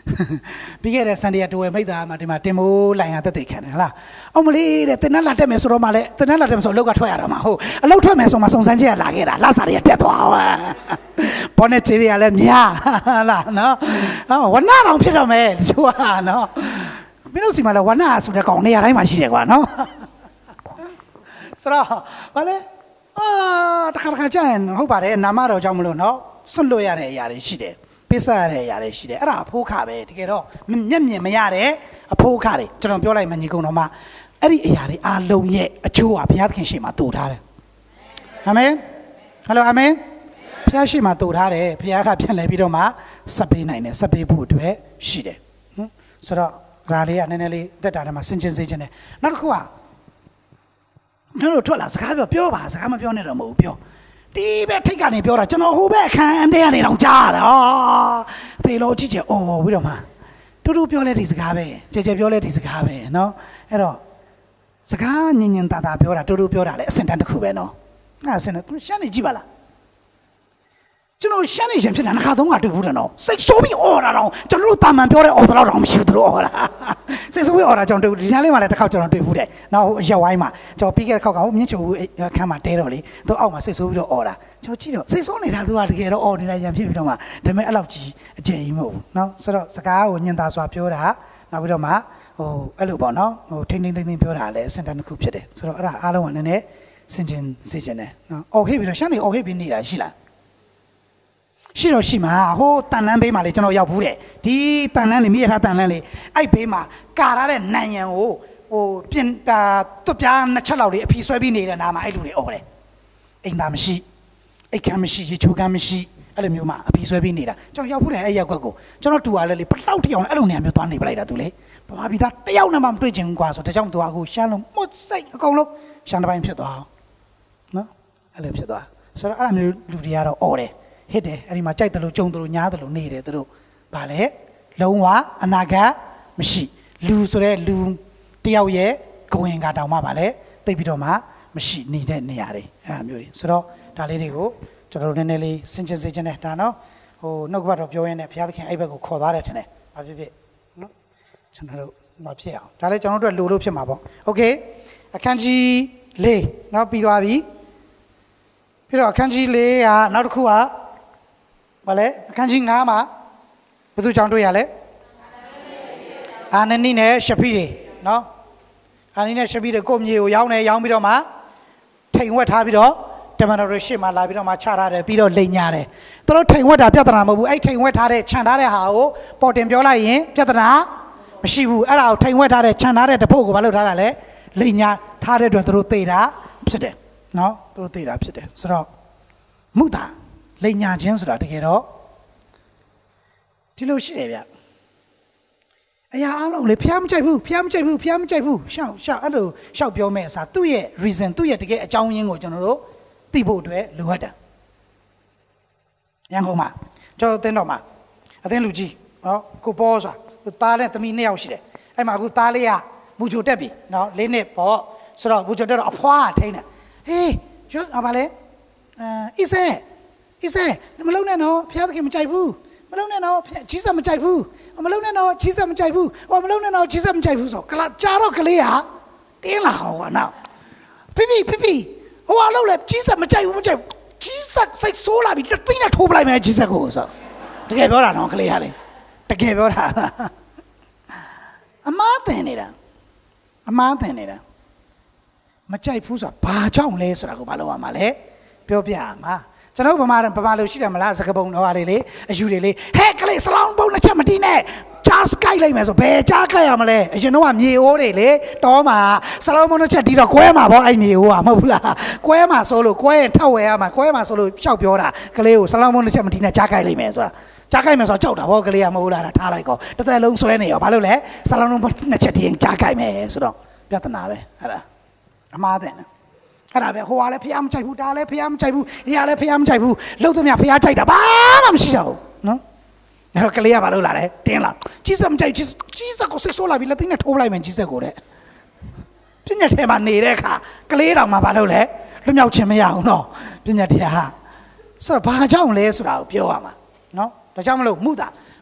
ပြီးခဲ့တဲ့ဆန်ဒီယာတူဝဲမိသားမှာဒီမှာတင်မိုးလိုင်ကတက်တက်ခံတယ်ဟလားအောင်မလေးတဲ့တင်နှက်လာတက်မယ်ဆိုတော့မှလည်းတင်နှက်လာတက်မယ်ဆိုအလုတ်ကထွက်ရတော့မှာဟုတ်အလုတ်ထွက်မယ်ဆိုမှစုံစမ်းချက်လာခဲ့တာလှစာတွေကတက်သွားပါဘောနဲ့ချေတွေကလည်းများလားနော်ဝနတော်ဖြစ်တော့မယ်တချို့ကနော်မင်းတို့စီမှာလည်းဝနဆိုတဲ့ကောင်နေရာတိုင်းမှာရှိတယ်ကွာနော်ဆိုတော့ဘာလဲအာတခါတခါကြာရင်ဟုတ်ပါတယ်နာမတော်ကြောင့်မလို့နော်ဆွတ်လွတ်ရတဲ့အရာတွေရှိတယ်ပိစရတဲ့အရာတွေရှိတယ်အဲ့ဒါအဖိုးခပဲတကယ်တော့မျက်မြင်မရတဲ့အဖိုးခတွေကျွန်တော်ပြောလိုက်မှညီကုံတော်မှာအဲ့ဒီအရာတွေအားလုံးရဲ့အကျိုးဟာဘုရားသခင်ရှေ့မှာတူထားတယ်အာမင်ဟယ်လိုအာမင်ဘုရားရှေ့မှာတူထားတယ်ဘုရားကပြန်လဲပြီးတော့မှဆက်ပေးနိုင်တယ်ဆက်ပေးဖို့အတွက်ရှိတယ်ဟင်ဆိုတော့ဒါလေးကနည်းနည်းလေးတက်တာထဲမှာစင်ကျင်စေခြင်းတယ်နောက်တစ်ခုကကျွန်တော်ထွက်လာစကားပြောပြောပါစကားမပြောနဲ့တော့မဟုတ်ဘူးပြောဒီပဲထိတ်ကနေပြောတာကျွန်တော်ဟိုဘက်အခန်းအထဲကနေတော့ကြားရတာသေလို့ကြည့်ကြအော်ပြီးတော့မှတူတူပြောလဲဒီစကားပဲကြဲကြဲပြောလဲဒီစကားပဲเนาะအဲ့တော့စကားညင်ညင်တာတာပြောတာတူတူပြောတာလဲအစင်တန်းတစ်ခုပဲเนาะငါအစင်တန်းရှမ်းနေကြည့်ပါလားကျွန်တော်ရှမ်းနေရှင်ဖြစ်တာနှစ်ခါသုံးခါတွေ့ဘူးတယ်နော်စိတ်ဆိုးပြီးအော်တာတော့ကျွန်တော်တို့တာမန်ပြောတဲ့အော်တော့တော့မရှိဘူးသူတို့အော်တာစိတ်ဆိုးပြီးအော်တာကျွန်တော်ဒီညလေးမှလည်းတစ်ခါကျွန်တော်တွေ့ဘူးတယ်နောက်ရက်ဝိုင်းမှာကျွန်တော်ပြီးခဲ့တဲ့ခေါက်ကမြင့်ချိုခန်းမှာတဲတော့လေသူအောက်မှာစိတ်ဆိုးပြီးတော့အော်တာကျွန်တော်ကြည့်တော့စိတ်ဆိုးနေတာသူကတကယ်တော့အော်နေတာရံဖြစ်ပြီးတော့မှဒါပေမဲ့အဲ့လောက်ကြီးအကျယ်ကြီးမဟုတ်ဘူးနော်ဆိုတော့စကားကိုညင်သာစွာပြောတာနောက်ပြီးတော့မှဟိုအဲ့လိုပေါ့နော်ဟိုထိန်းထိန်းသိမ်းသိမ်းပြောတာလည်းအစင်တန်းတစ်ခုဖြစ်တယ်ဆိုတော့အဲ့ဒါအားလုံးကနည်းနည်းစင်ကျင်စေချင်တယ်နော်အော်ဟိပြီးတော့ရှမ်းနေအော်ဟိပြီးနေတာရှိလားရှိတော့ရှိမှာဟိုတန်လန်းဘေးမှာလေကျွန်တော်ရောက်ဘူးတဲ့ဒီတန်လန်းလေမိရထားတန်လန်းလေအဲ့ဘေးမှာကာရတဲ့နံရံကိုဟိုပြင်တာတွပြားနှစ်ချက်လောက်လေးအဖီဆွဲပြီးနေတဲ့နားမှာအဲ့လူတွေအော်တယ်အိမ်သားမရှိအိတ်ခမ်းမရှိရေချိုးခမ်းမရှိအဲ့လိုမျိုးမှာအဖီဆွဲပြီးနေတာကျွန်တော်ရောက်ဘူးတဲ့အဲ့ရက်ကွက်ကိုကျွန်တော်တူရလဲလေပလောက်တယောက်အဲ့လိုနေရာမျိုးသွားနေပလိုက်တာသူလေဗမာပြည်သားတယောက်နဲ့မှမတွေ့ချင်ဘူးကွာဆိုဒါကြောင့်သူကအခုရှမ်းလုံးမွတ်စိတ်အကုန်လုံးရှမ်းတစ်ပိုင်းဖြစ်သွားအောင်နော်အဲ့လိုဖြစ်သွားဆိုတော့အဲ့လိုမျိုးလူတွေကတော့အော်တယ်ဟစ်တယ်အဲ့ဒီမှာကြိုက်တယ်လို့ကြုံတယ်လို့ညားတယ်လို့နေတယ်သူတို့ဗာလဲလုံးဝအနာဂတ်မရှိလူဆိုတဲ့လူတယောက်ရဲ့ကိုဝင်ကတောင်မှဗာလဲသိပြီးတော့မှမရှိနေတဲ့နေရာတွေအဲ့လိုမျိုးတွေဆိုတော့ဒါလေးတွေကိုကျွန်တော်တို့နည်းနည်းလေးစင်ကျင်စေချင်တယ်ဒါနော်ဟိုနှုတ်ကပတ်တော်ပြောရင်းနဲ့ဘုရားသခင်အဲ့ဘက်ကိုခေါ်သွားတယ်ထင်တယ်ဘာဖြစ်ဖြစ်နော်ကျွန်တော်တို့မဖြစ်အောင်ဒါလည်းကျွန်တော်တို့လိုလို့ဖြစ်မှာပေါ့โอเคအခန်းကြီးလေးနောက်ပြီးသွားပြီပြီးတော့အခန်းကြီးလေးကနောက်တစ်ခုကဘာလဲအခန်းကြီးငါးမှာဘယ်သူကြောင့်တွေ့ရလဲအာနနိနဲ့ရှဖိတွေနော်အာနနိနဲ့ရှဖိတွေကိုမြေကိုရောင်းနေရောင်းပြီးတော့မှထိန်ဝက်ထားပြီးတော့တမန်တော်တွေရှေ့မှာလာပြီးတော့မှချထားတယ်ပြီးတော့လိန်ညာတယ်သူတို့ထိန်ဝက်တာပြဿနာမဟုတ်ဘူးအဲ့ထိန်ဝက်ထားတဲ့ခြံထားတဲ့ဟာကိုပေါ်တင်ပြောလိုက်ရင်ပြဿနာမရှိဘူးအဲ့ဒါကိုထိန်ဝက်ထားတဲ့ခြံထားတဲ့တဖို့ကိုဘာလို့ထားတာလဲလိန်ညာထားတဲ့အတွက်သူတို့သေတာဖြစ်တယ်နော်သူတို့သေတာဖြစ်တယ်ဆိုတော့မုတာလိန်ညာခြင်းဆိုတာတကယ်တော့ဒီလိုရှိတယ်ဗျအရာအလုံးလေဖျားမကြိုက်ဘူးဖျားမကြိုက်ဘူးဖျားမကြိုက်ဘူးရှောက်ရှောက်အဲ့လိုရှောက်ပြောမဲ့အစားသူ့ရဲ့ reason သူ့ရဲ့တကယ်အကြောင်းရင်းကိုကျွန်တော်တို့သိဖို့အတွက်လိုအပ်တာရန်ကုန်မှာကျွန်တော်အသင်းတော်မှာအသင်းလူကြီးနော်ကိုပေါ်ဆိုတာသားနဲ့သမီးနှစ်ယောက်ရှိတယ်အဲ့မှာအခုသားလေးကမူချိုတက်ပြီနော်လေးနှစ်ပေါ့ဆိုတော့မူချိုတက်တော့အဖွားထိန်းတယ်ဟေးရောဘာလဲအဲအစ်ဆဲအစ်ဆဲမလုံးနဲ့နော်ဖျားသခင်မကြိုက်ဘူးမလုံးနဲ့နော်ကြီးစက်မကြိုက်ဘူးမလုံးနဲ့နော်ကြီးစက်မကြိုက်ဘူးဟောမလုံးနဲ့နော်ကြီးစက်မကြိုက်ဘူးဆိုကလာကြားတော့ကလေးဟာတင်းလာဟောကနော်ဖိဖိဖိဖိဟိုအလုံးလဲကြီးစက်မကြိုက်ဘူးမကြိုက်ဘူးကြီးစက်စိတ်ဆိုးလာပြီတသိန်းနဲ့ထိုးပလိုက်မယ်ကြီးစက်ကိုဆိုတကယ်ပြောတာနော်ကလေးဟာလေတကယ်ပြောတာအမားတင်နေတာအမားတင်နေတာမကြိုက်ဘူးဆိုတာဘာကြောင့်လဲဆိုတာကိုဘာလို့ရမှာလဲပြောပြရမှာကျွန်တော်ဗမာဗမာလူရှိတယ်မလားစကပုံတော်ဟာလေးလေအယူတွေလေဟဲ့ကလေးစလောင်းပုံနှစ်ချက်မတီးနဲ့ချားစကိုက်လိုက်မယ်ဆိုဘယ်ချားကိုက်ရမလဲအရင်တော့ကမြေအိုးတွေလေတောမှာစလောင်းပုံနှစ်ချက်တီးတော့ကွဲမှာပေါ့အဲ့မြေအိုးကမဟုတ်ဘူးလားကွဲမှာဆိုလို့ကွဲရင်ထောက်ဝဲရမှာကွဲမှာဆိုလို့ရှောက်ပြောတာကလေးကိုစလောင်းပုံနှစ်ချက်မတီးနဲ့ချားကိုက်လိုက်မယ်ဆိုတာချားကိုက်မယ်ဆိုတော့ကြောက်တာပေါ့ကလေးကမဟုတ်လားထားလိုက်ကောတစ်သက်လုံးဆွဲနေရောဘာလို့လဲစလောင်းပုံနှစ်ချက်တီးရင်ချားကိုက်မယ်ဆိုတော့ပြဿနာပဲအဲ့ဒါအမှားတယ်နော်အဲ့ဒါပဲဟိုကလည်းဖျားမကြိုက်ဘူးဒါလည်းဖျားမကြိုက်ဘူးဒီကလည်းဖျားမကြိုက်ဘူးလှုပ်သမျှဖျားကြိုက်တာဘာမှမရှိတော့ဘူးနော်အဲ့တော့ကလေးကဘာလုပ်လာလဲတင်းလာကြီးစက်မကြိုက်ကြီးကြီးစက်ကိုစိတ်ဆိုးလာပြီလက်သိနဲ့ထိုးပလိုက်မယ်ကြီးစက်ကိုတဲ့ပြညတ်ထဲမှာနေတဲ့အခါကလေးတောင်မှဘာလုပ်လဲလွတ်မြောက်ခြင်းမရဘူးနော်ပြညတ်ထဲဟာဆိုတော့ဘာကြောင့်လဲဆိုတာကိုပြောရမှာနော်ဒါကြောင့်မလို့မုတာ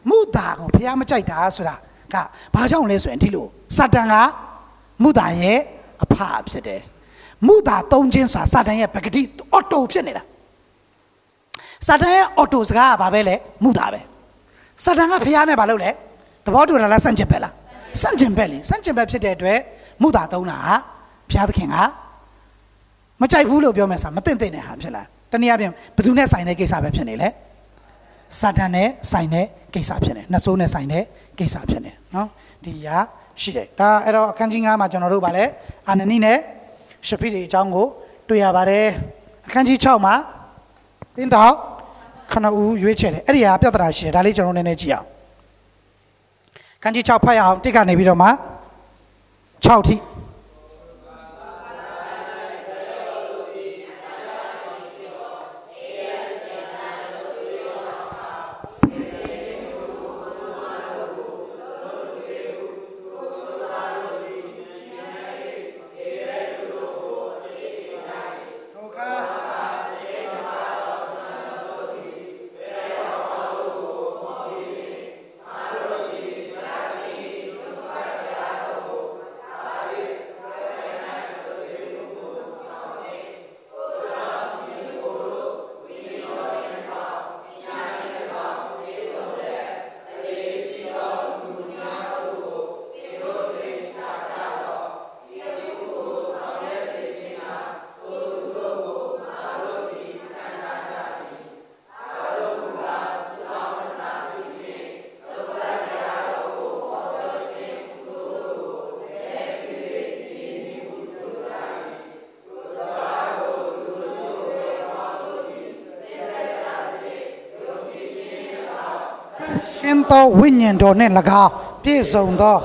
မုသာကိုဘုရားမကြိုက်တာဆိုတာကဘာကြောင့်လဲဆိုရင်ဒီလိုစာတန်ကမုသာရဲ့အဖဖြစ်တယ်မုသာသုံးခြင်းဆိုတာစာတန်ရဲ့ပဂတိအော်တိုဖြစ်နေတာစာတန်ရဲ့အော်တိုစကားကဘာပဲလဲမုသာပဲစာတန်ကဘုရားနဲ့ဘာလုပ်လဲသဘောတူလားလားစန့်ကျင်ပဲလားစန့်ကျင်ပဲလေစန့်ကျင်ပဲဖြစ်တဲ့အတွက်မုသာသုံးတာကဘုရားသခင်ကမကြိုက်ဘူးလို့ပြောမယ်ဆိုတာမသိတဲ့ဟာဖြစ်လာတနည်းအားဖြင့်ဘယ်သူနဲ့ဆိုင်တဲ့ကိစ္စပဲဖြစ်နေလဲစာတန်နဲ့ဆိုင်တဲ့ကိစ္စဖြစ်နေနှစ်ဆိုးနဲ့ဆိုင်တဲ့ကိစ္စဖြစ်နေနော်ဒီရရှိတယ်ဒါအဲ့တော့အခန်းကြီးငါးမှာကျွန်တော်တို့ဗာလဲအာနနိနဲ့ရှဖိတွေအကြောင်းကိုတွေ့ရပါတယ်အခန်းကြီး၆မှာတင်းတောက်ခဏဦးရွေးချယ်တယ်အဲ့ဒီဟာပြဿနာရှိတယ်ဒါလေးကျွန်တော်နည်းနည်းကြည့်အောင်အခန်းကြီး၆ဖတ်ရအောင်တစ်ကနေပြီးတော့မှ၆ထိရှင်သောဝိညာဉ်တော်နှင့်၎င်းပြည့်စုံသော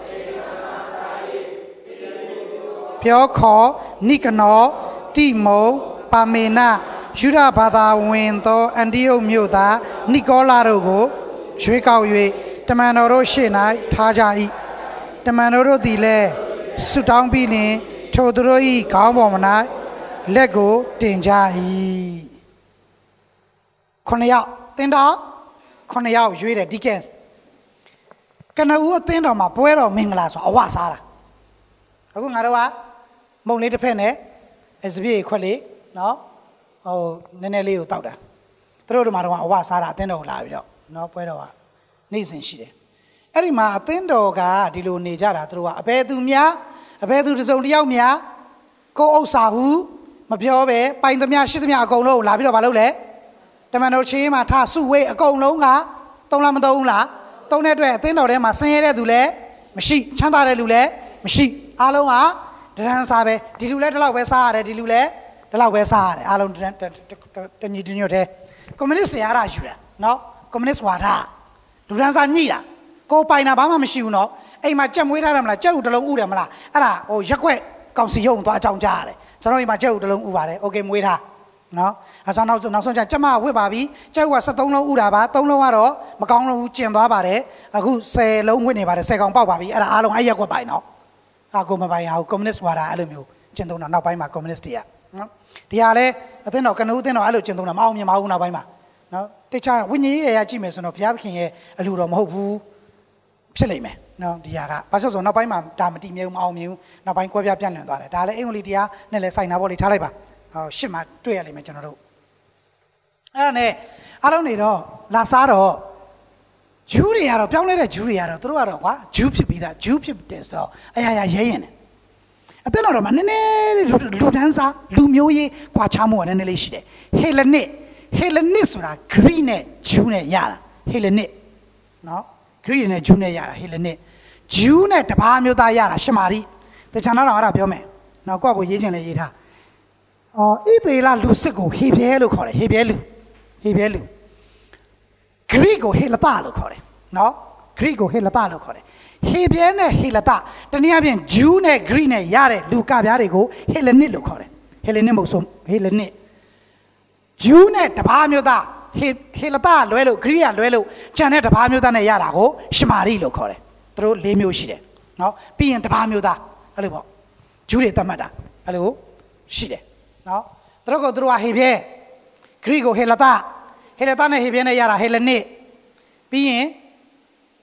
ပြောခေါ်နိကနောတိမုံပါမေနယူရဘာသာဝင်သောအန်တီယုတ်မြို့သားနိကောလာတို့ကိုရွေးကောက်၍တမန်တော်တို့ရှေ့၌ထားကြ၏တမန်တော်တို့သည်လည်းဆုတောင်းပြီးလျှင်ထိုသူတို့၏ခေါင်းပေါ်၌လက်ကိုတင်ကြ၏ခုနှစ်ယောက်တင်တော်ခုနှစ်ယောက်ရွေးတယ်ဒီကဲကနဦးအသင်းတော်မှာပွဲတော်မင်္ဂလာဆိုအဝစားတာအခုငါတို့ကမုံလေးတစ်ဖက်နဲ့စပြည့်ခွက်လေးနော်ဟိုနည်းနည်းလေးကိုတောက်တာသူတို့တို့မှာတော့အဝစားတာအသင်းတော်ကိုလာပြီးတော့နော်ပွဲတော်ကနေ့စဉ်ရှိတယ်အဲ့ဒီမှာအသင်းတော်ကဒီလိုနေကြတာသူတို့ကအဘယ်သူများအဘယ်သူတစ်စုံတစ်ယောက်များကိုဥစ္စာဟုမပြောပဲပိုင်သမျှရှိသမျှအကုန်လုံးလာပြီးတော့မလုပ်လဲတမန်တော်ချေးမှာထားစုဝေးအကုန်လုံးကသုံးလားမသုံးလားသုံးတဲ့အတွက်အသင်းတော်ထဲမှာဆင်းရဲတဲ့သူလည်းမရှိချမ်းသာတဲ့လူလည်းမရှိအားလုံးကတန်းစားပဲဒီလူလည်းဒီလောက်ပဲစားရတယ်ဒီလူလည်းဒီလောက်ပဲစားရတယ်အားလုံးတညီတညွတ်တဲ့ကွန်မြူနစ်တွေအားရယူတာနော်ကွန်မြူနစ်ဝါဒလူတန်းစားညှိတာကိုပိုင်တာဘာမှမရှိဘူးနော်အိမ်မှာကြက်မွေးထားတယ်မလားကြက်ဥတလုံးဥတယ်မလားအဲ့ဒါဟိုရက်ွက်ကောင်စီရုံသွားအကြောင်းကြားရတယ်ကျွန်တော်အိမ်မှာကြက်ဥတလုံးဥပါတယ်โอเคမွေးထားနော်အဲကြောင့်နောက်နောက်ဆုံးကျကျမဝစ်ပါပြီကျုပ်က၁၃လုံးဥတာပါ၃လုံးကတော့မကောင်းလို့ကျင်သွားပါတယ်အခု၁၀လုံးဝစ်နေပါတယ်၁၀ကောင်ပေါက်ပါပြီအဲ့ဒါအားလုံးအဲ့ရက်ကွက်ပိုင်နော်ဟာကိုမပိုင်ဟာကွန်မြူနစ်ဝါဒအဲ့လိုမျိုးကျင်သုံးတာနောက်ပိုင်းမှာကွန်မြူနစ်တွေကနော်ဒီဟာလဲအသင်းတော်ကနဦးအသင်းတော်အဲ့လိုကျင်သုံးတာမအောင်မြင်ပါဘူးနောက်ပိုင်းမှာနော်တခြားဝိညာဉ်ရေးရကြည့်မယ်ဆိုတော့ဘုရားသခင်ရဲ့အလိုတော်မဟုတ်ဘူးဖြစ်လိမ့်မယ်နော်ဒီဟာကဘာလို့ဆိုနောက်ပိုင်းမှာဒါမတည်မြဲဘူးမအောင်မြင်ဘူးနောက်ပိုင်းကွဲပြားပြန့်လွင့်သွားတယ်ဒါလည်းအင်္ဂလိပ်တရားနဲ့လည်းဆိုင်တာပေါ့လေထားလိုက်ပါဟောရှစ်မှာတွေ့ရလိမ့်မယ်ကျွန်တော်တို့အဲ့ဒါနဲ့အားလုံးနေတော့လာစားတော့ဂျူးတွေကတော့ပြောင်းလဲတဲ့ဂျူးတွေကတော့သူတို့ကတော့ကွာဂျူးဖြစ်ပြီးသားဂျူးဖြစ်တယ်ဆိုတော့အရာရာရဲရင်တယ်အသင်းတော်တော့မှနည်းနည်းလေးလူတန်းစားလူမျိုးရေးကွာခြားမှုကနည်းနည်းလေးရှိတယ်ဟေလနစ်ဟေလနစ်ဆိုတာဂရိနဲ့ဂျူးနဲ့ရတာဟေလနစ်နော်ဂရိနဲ့ဂျူးနဲ့ရတာဟေလနစ်ဂျူးနဲ့တပါးမျိုးသားရတာရှမာရိတခြားတော့အဲ့ဒါပြောမယ်နော်ကိုယ့်ကိုရေးချင်လဲရေးထားအော်ဣသေလလူစစ်ကိုဟေပြဲလို့ခေါ်တယ်ဟေပြဲလူဟေပြဲလူဂရိကိုဟေလတလို့ခေါ်တယ်နော်ဂရိကိုဟေလတလို့ခေါ်တယ်ဟေပြဲနဲ့ဟေလတတနည်းအားဖြင့်ဂျူးနဲ့ဂရိနဲ့ရတဲ့လူကပြားတွေကိုဟေလနစ်လို့ခေါ်တယ်ဟေလနစ်မဟုတ်ဆုံးဟေလနစ်ဂျူးနဲ့တပါးမျိုးသားဟေဟေလတလွဲလို့ဂရိကလွဲလို့ကျန်တဲ့တပါးမျိုးသားနဲ့ရတာကိုရှမာရိလို့ခေါ်တယ်သူတို့၄မျိုးရှိတယ်နော်ပြီးရင်တပါးမျိုးသားအဲ့လိုပေါ့ဂျူးတွေသတ်မှတ်တာအဲ့လိုရှိတယ်နော်သူတို့ကသူတို့ကဟေပြဲဂရိကိုဟေလတဟေလတနဲ့ဟေပြဲနဲ့ရတာဟေလနစ်ပြီးရင်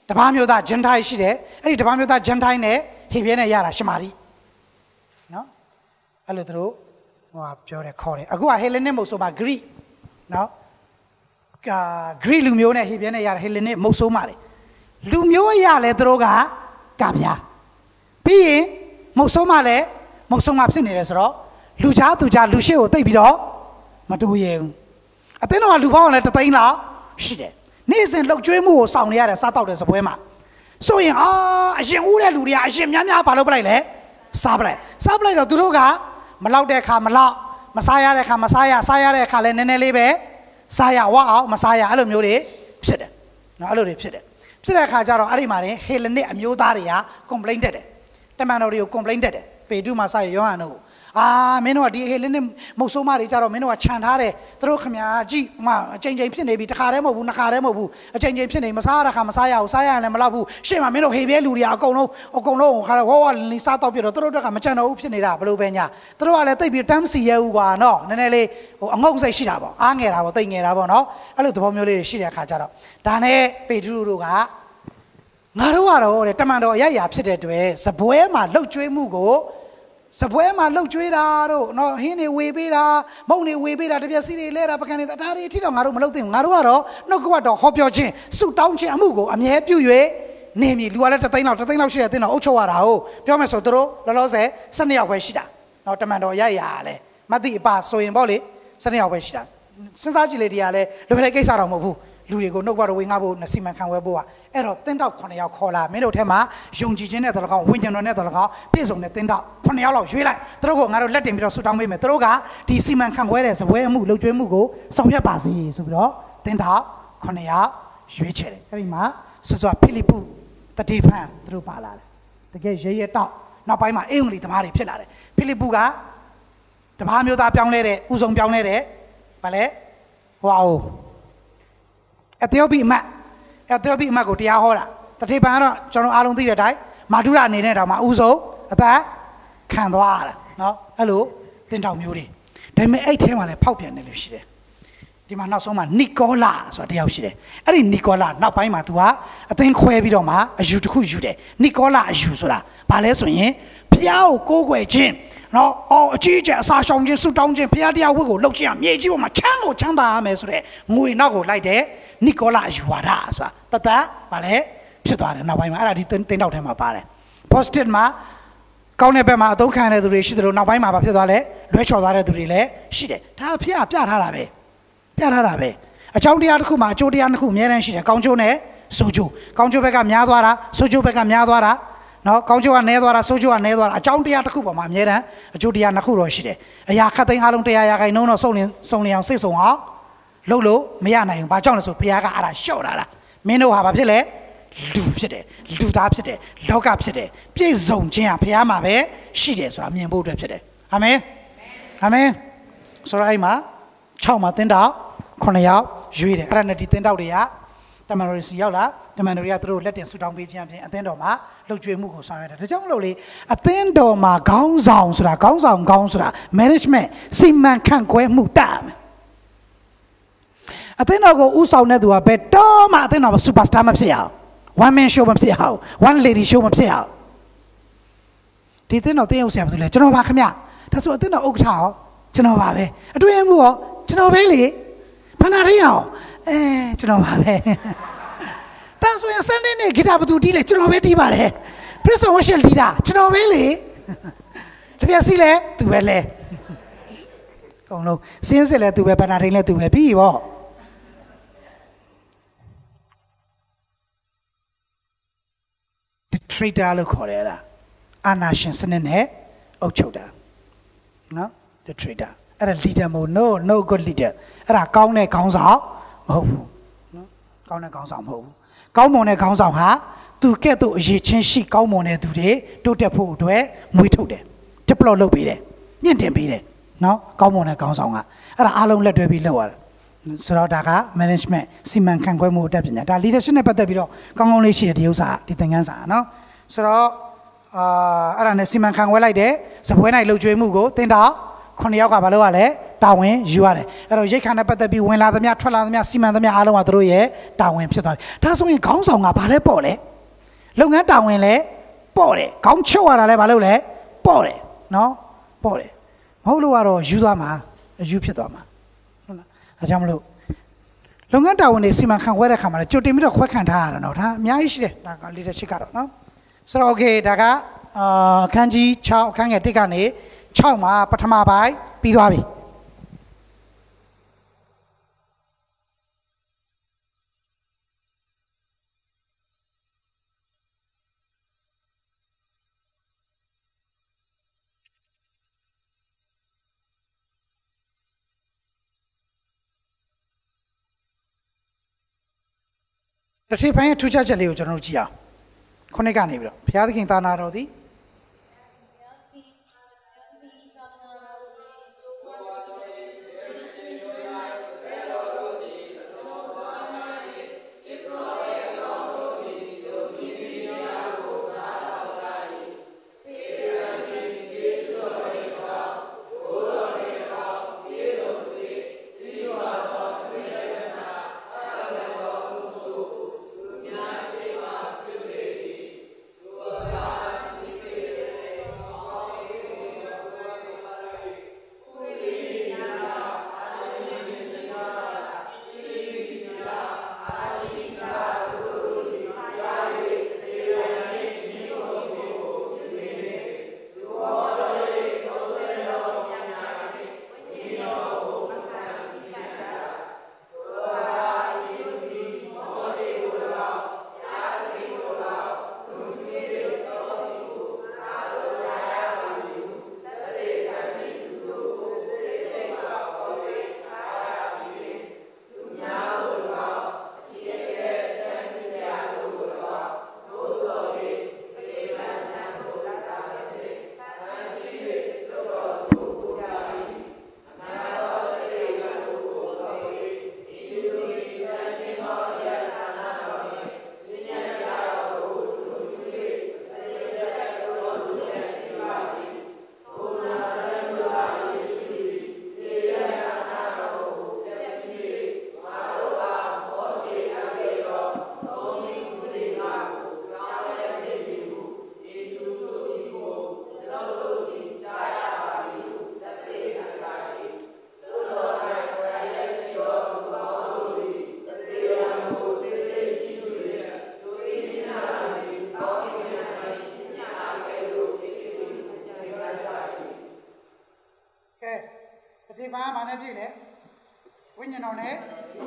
တပားမျိုးသားဂျန်ထိုင်းရှိတယ်အဲ့ဒီတပားမျိုးသားဂျန်ထိုင်းနဲ့ဟေပြဲနဲ့ရတာရှမာရိနော်အဲ့လိုသူတို့ဟိုပြောတယ်ခေါ်တယ်အခုကဟေလနစ်မုတ်ဆိုပါဂရိနော်အာဂရိလူမျိုးနဲ့ဟေပြဲနဲ့ရတာဟေလနစ်မုတ်ဆိုးမာတယ်လူမျိုးရလဲသူတို့ကကဗျာပြီးရင်မုတ်ဆိုးမာလဲမုတ်ဆိုးမာဖြစ်နေတယ်ဆိုတော့လူချားသူချားလူရှိကိုတိတ်ပြီးတော့မတူရဘူးအသင်းတော်ကလူပေါင်းလည်းတသိန်းလောက်ရှိတယ်နေ့စဉ်လှုပ်ကြွေးမှုကိုစောင့်နေရတယ်စားတော့တဲ့စပွဲမှာဆိုရင်အာအရှင်ဦးတဲ့လူတွေကအရှင်များများဘာလုပ်ပလိုက်လဲစားပလိုက်စားပလိုက်တော့သူတို့ကမလောက်တဲ့အခါမလောက်မစားရတဲ့အခါမစားရစားရတဲ့အခါလည်းနည်းနည်းလေးပဲစားရဝအောင်မစားရအဲ့လိုမျိုးတွေဖြစ်တယ်နော်အဲ့လိုတွေဖြစ်တယ်ဖြစ်တဲ့အခါကျတော့အဲ့ဒီမှာဟေလနစ်အမျိုးသားတွေက complaint တက်တယ်တမန်တော်တွေကို complaint တက်တယ်ပေတုမှာစရယောဟန်တို့အာမင်းတို့ကဒီဟေလနစ်မုတ်ဆိုးမတွေကြတော့မင်းတို့ကခြံထားတယ်သူတို့ခမညာကြည့်မအချိန်ချင်းဖြစ်နေပြီတစ်ခါတည်းမဟုတ်ဘူးနှစ်ခါတည်းမဟုတ်ဘူးအချိန်ချင်းဖြစ်နေမစားရတာခါမစားရဘူးစားရရင်လည်းမလောက်ဘူးရှေ့မှာမင်းတို့ဟေပြဲလူတွေအကုန်လုံးအကုန်လုံးခါဝဝလင်းစားတော့ပြတော့သူတို့ကမကြံတော့ဘူးဖြစ်နေတာဘလို့ပဲညာသူတို့ကလည်းတိတ်ပြီးတမ်းစီရဲဦးကွာနော်နည်းနည်းလေးဟိုအငုံစိတ်ရှိတာပေါ့အားငယ်တာပေါ့တိတ်ငယ်တာပေါ့နော်အဲ့လိုသဘောမျိုးလေးရှိတဲ့အခါကျတော့ဒါနဲ့ပေတရုတို့ကငါတို့ကတော့တဲ့တမန်တော်အရရာဖြစ်တဲ့အတွက်စပွဲမှာလှုပ်ကြွေးမှုကိုစပွဲမှာလှုပ်ကြွေးတာတို့နော်ဟင်းတွေဝေပေးတာမုံတွေဝေပေးတာတပြက်စီတွေလဲတာပကံတွေဒါတွေအထိတော့ငါတို့မလုပ်သင့်ဘူးငါတို့ကတော့နှုတ်ကပတ်တော်ဟောပြောခြင်းဆုတောင်းခြင်းအမှုကိုအမြဲပြု၍နေမည်လူကလည်းတသိန်းလောက်တသိန်းလောက်ရှိတဲ့အတင်းတော့အုပ်ချုပ်ရတာဟုတ်ပြောမယ်ဆိုသူတို့လောလောဆယ်၁၂ယောက်ပဲရှိတာနော်တမန်တော်ရရလဲမသိအပါဆိုရင်ပေါ့လေ၁၂ယောက်ပဲရှိတာစဉ်းစားကြည့်လေဒီကလည်းလူတွေကိစ္စတော့မဟုတ်ဘူးလူတွေကိုနှုတ်ကပတ်တော်ဝေငှဖို့စီမံခန့်ခွဲဖို့ကအဲ့တော့တင်းတောက်9ယောက်ခေါ်လာမင်းတို့ထဲမှာယုံကြည်ခြင်းနဲ့တော်လကောင်ဝိညာဉ်တော်နဲ့တော်လကောင်ပြည့်စုံတဲ့တင်းတောက်9ယောက်လောက်ရွေးလိုက်သူတို့ကငါတို့လက်တင်ပြီးတော့ဆူတောင်းပေးမယ်သူတို့ကဒီစီမံခန့်ခွဲတဲ့စပွဲအမှုလှုပ်ကြွေးမှုကိုဆောင်ရွက်ပါစေဆိုပြီးတော့တင်းတောက်9ယောက်ရွေးချယ်တယ်အဲ့ဒီမှာဆွဆွဖိလိပ္ပုတတိဖန်သူတို့ပါလာတယ်တကယ်ရဲရဲတောက်နောက်ပိုင်းမှာအင်္ဂလိပ်သမားတွေဖြစ်လာတယ်ဖိလိပ္ပုကတပားမျိုးသားပြောင်းလဲတဲ့ဥဆောင်ပြောင်းလဲတဲ့ဗာလဲဟွာအိုအသီယိုပီအမတ်အသီယိုပီအမတ်ကိုတရားဟောတာတတိပံကတော့ကျွန်တော်အားလုံးသိတဲ့အတိုင်းမာဒုရအနေနဲ့တောင်မှဥဆုံးအသက်ခံသွားရတာနော်အဲ့လိုတင်တောင်မျိုးတွေဒါပေမဲ့အဲ့ထဲမှာလည်းဖောက်ပြန်နေလို့ရှိတယ်ဒီမှာနောက်ဆုံးမှာနီကောလာဆိုတာတယောက်ရှိတယ်အဲ့ဒီနီကောလာနောက်ပိုင်းမှာ तू ကအသင်းခွဲပြီးတော့မှအယူတစ်ခုယူတယ်နီကောလာအယူဆိုတာဘာလဲဆိုရင်ဖျားကိုကိုးကွယ်ခြင်းနော်အော်အကြီးကျယ်အစာရှောင်ခြင်းဆုတောင်းခြင်းဖျားတရားဝတ်ကိုလှုပ်ခြင်းအမြေကြီးပေါ်မှာချမ်းကိုချမ်းသာရမယ်ဆိုတဲ့ငွေနောက်ကိုလိုက်တယ်နီကောလာအယူဝါဒဆိုတာတသက်ဘာလဲဖြစ်သွားတယ်နောက်ပိုင်းမှာအဲ့ဒါဒီတင်းတောက်ထဲမှာပါတယ် positive မှာကောင်းတဲ့ဘက်မှာအသုံးခံတဲ့သူတွေရှိတယ်လို့နောက်ပိုင်းမှာဘာဖြစ်သွားလဲလွဲချော်သွားတဲ့သူတွေလည်းရှိတယ်ဒါဖျားပြထားတာပဲပြထားတာပဲအကြောင်းတရားတစ်ခုမှာအကျိုးတရားတစ်ခုအများတန်းရှိတယ်ကောင်းကျိုးနဲ့ဆိုးကျိုးကောင်းကျိုးဘက်ကများသွားတာဆိုးကျိုးဘက်ကများသွားတာနော်ကောင်းကျိုးကနည်းသွားတာဆိုးကျိုးကနည်းသွားတာအကြောင်းတရားတစ်ခုပေါ်မှာအများတန်းအကျိုးတရားနှစ်ခုတော့ရှိတယ်အရာခတ်သိမ်းအားလုံးတရားရာခိုင်နှုန်းတော့စုံလင်စုံလင်အောင်စိတ်ဆုံအောင်လုပ်လို့မရနိုင်ဘူးဘာကြောင့်လဲဆိုဘုရားကအဲ့ဒါလျှော့တာလားမင်းတို့ဟာဘာဖြစ်လဲလူဖြစ်တယ်လူသားဖြစ်တယ်လောကဖြစ်တယ်ပြည့်စုံခြင်းဟာဘုရားမှာပဲရှိတယ်ဆိုတာမြင်ဖို့အတွက်ဖြစ်တယ်အာမင်အာမင်ဆိုတော့အဲ့မှာ၆မှာတင်းတောက်9ယောက်ရွေးတယ်အဲ့ဒါနဲ့ဒီတင်းတောက်တွေကတမန်တော်တွေစီရောက်လာတမန်တော်တွေကသူတို့လက်တင်ဆူတောင်းပေးခြင်းအပြင်အသင်းတော်မှာလှုပ်ကြွေးမှုကိုဆောင်ရွက်တယ်ဒါကြောင့်မလို့လေအသင်းတော်မှာခေါင်းဆောင်ဆိုတာခေါင်းဆောင်ခေါင်းဆိုတာ management စီမံခန့်ခွဲမှုတာမယ်အသင်းတော်ကိုဥဆောင်တဲ့သူကဘယ်တော့မှအသင်းတော်မှာ superstar မဖြစ်ရအောင် one man show မဖြစ်ရအောင် one lady show မဖြစ်ရအောင်ဒီအသင်းတော်တင်းရုပ်ဆရာဘာလို့လဲကျွန်တော်ပါခင်ဗျဒါဆိုအသင်းတော်ဥက္ကဋ္ဌရောကျွန်တော်ပါပဲအတွင်းမှုရောကျွန်တော်ပဲလေဖနာရင်းအောင်အဲကျွန်တော်ပါပဲဒါဆိုရင် Sunday နေ့ဂီတာဘသူတီးလဲကျွန်တော်ပဲတီးပါတယ် Praise and Worship leader ကျွန်တော်ပဲလေတပြက်စီလဲသူပဲလဲအကုန်လုံးစင်းစစ်လဲသူပဲဖနာရင်းလဲသူပဲပြီးပေါ့Trader လို့ခေါ်တယ်လားအာနာရှင်စနစ်နဲ့အုပ်ချုပ်တာနော် the trader အဲ့ဒါ leader မဟုတ် no no good leader အဲ့ဒါကောင်းတဲ့ခေါင်းဆောင်မဟုတ်ဘူးနော်ကောင်းတဲ့ခေါင်းဆောင်မဟုတ်ဘူးကောင်းမွန်တဲ့ခေါင်းဆောင်ဟာသူကဲ့သို့အရေးချင်းရှိကောင်းမွန်တဲ့သူတွေတိုးတက်ဖို့အတွက်မွေးထုတ်တယ် develop လုပ်ပေးတယ်မြင့်တင်ပေးတယ်နော်ကောင်းမွန်တဲ့ခေါင်းဆောင်ကအဲ့ဒါအားလုံးလက်တွဲပြီးလုပ်ရတယ်ဆိုတော့ဒါက management စီမံခန့်ခွဲမှုအတတ်ပညာဒါ leadership နဲ့ပတ်သက်ပြီးတော့ကောင်းကောင်းလေးရှိတဲ့ဒီဥစ္စာဒီသင်ခန်းစာနော်ဆိုတော့အာအဲ့ဒါနဲ့စီမံခန့်ခွဲလိုက်တယ်စပွဲနိုင်လှုပ်ကြွေးမှုကိုတင်းတောက်9ယောက်ကဘာလုပ်ရလဲတာဝန်ယူရတယ်အဲ့တော့ရိတ်ခါနဲ့ပတ်သက်ပြီးဝင်လာသမျှထွက်လာသမျှစီမံသမျှအားလုံးကသူတို့ရဲ့တာဝန်ဖြစ်သွားပြီဒါဆိုရင်ခေါင်းဆောင်ကဘာလဲပေါ့လဲလုပ်ငန်းတာဝန်လဲပေါ့တယ်ခေါင်းချုပ်ရတာလဲဘာလို့လဲပေါ့တယ်နော်ပေါ့တယ်မဟုတ်လို့ကတော့ယူသွားမှာယူဖြစ်သွားမှာဟုတ်လားဒါကြောင့်မလို့လုပ်ငန်းတာဝန်တွေစီမံခန့်ခွဲတဲ့ခါမှာလည်းကြိုတင်ပြီးတော့ခွဲခန့်ထားရတာနော်ဒါအများကြီးရှိတယ်ဒါက leadership ကတော့နော်ဆိုတော့ okay ဒါကအာအခန်းကြီး၆အခန်းငယ်၁ကနေ၆မှာပထမပိုင်းပြီးသွားပြီတစ်ထိပ်ပိုင်းရဲ့ထူးခြားချက်လေးကိုကျွန်တော်တို့ကြည့်အောင်ခုနှစ်ကနေပြီးတော့ဘုရားသခင်သာနာတော်သည်ဒီဘာမှမနဲ့ပြည့်လေဝိညာဉ်တော်နဲ့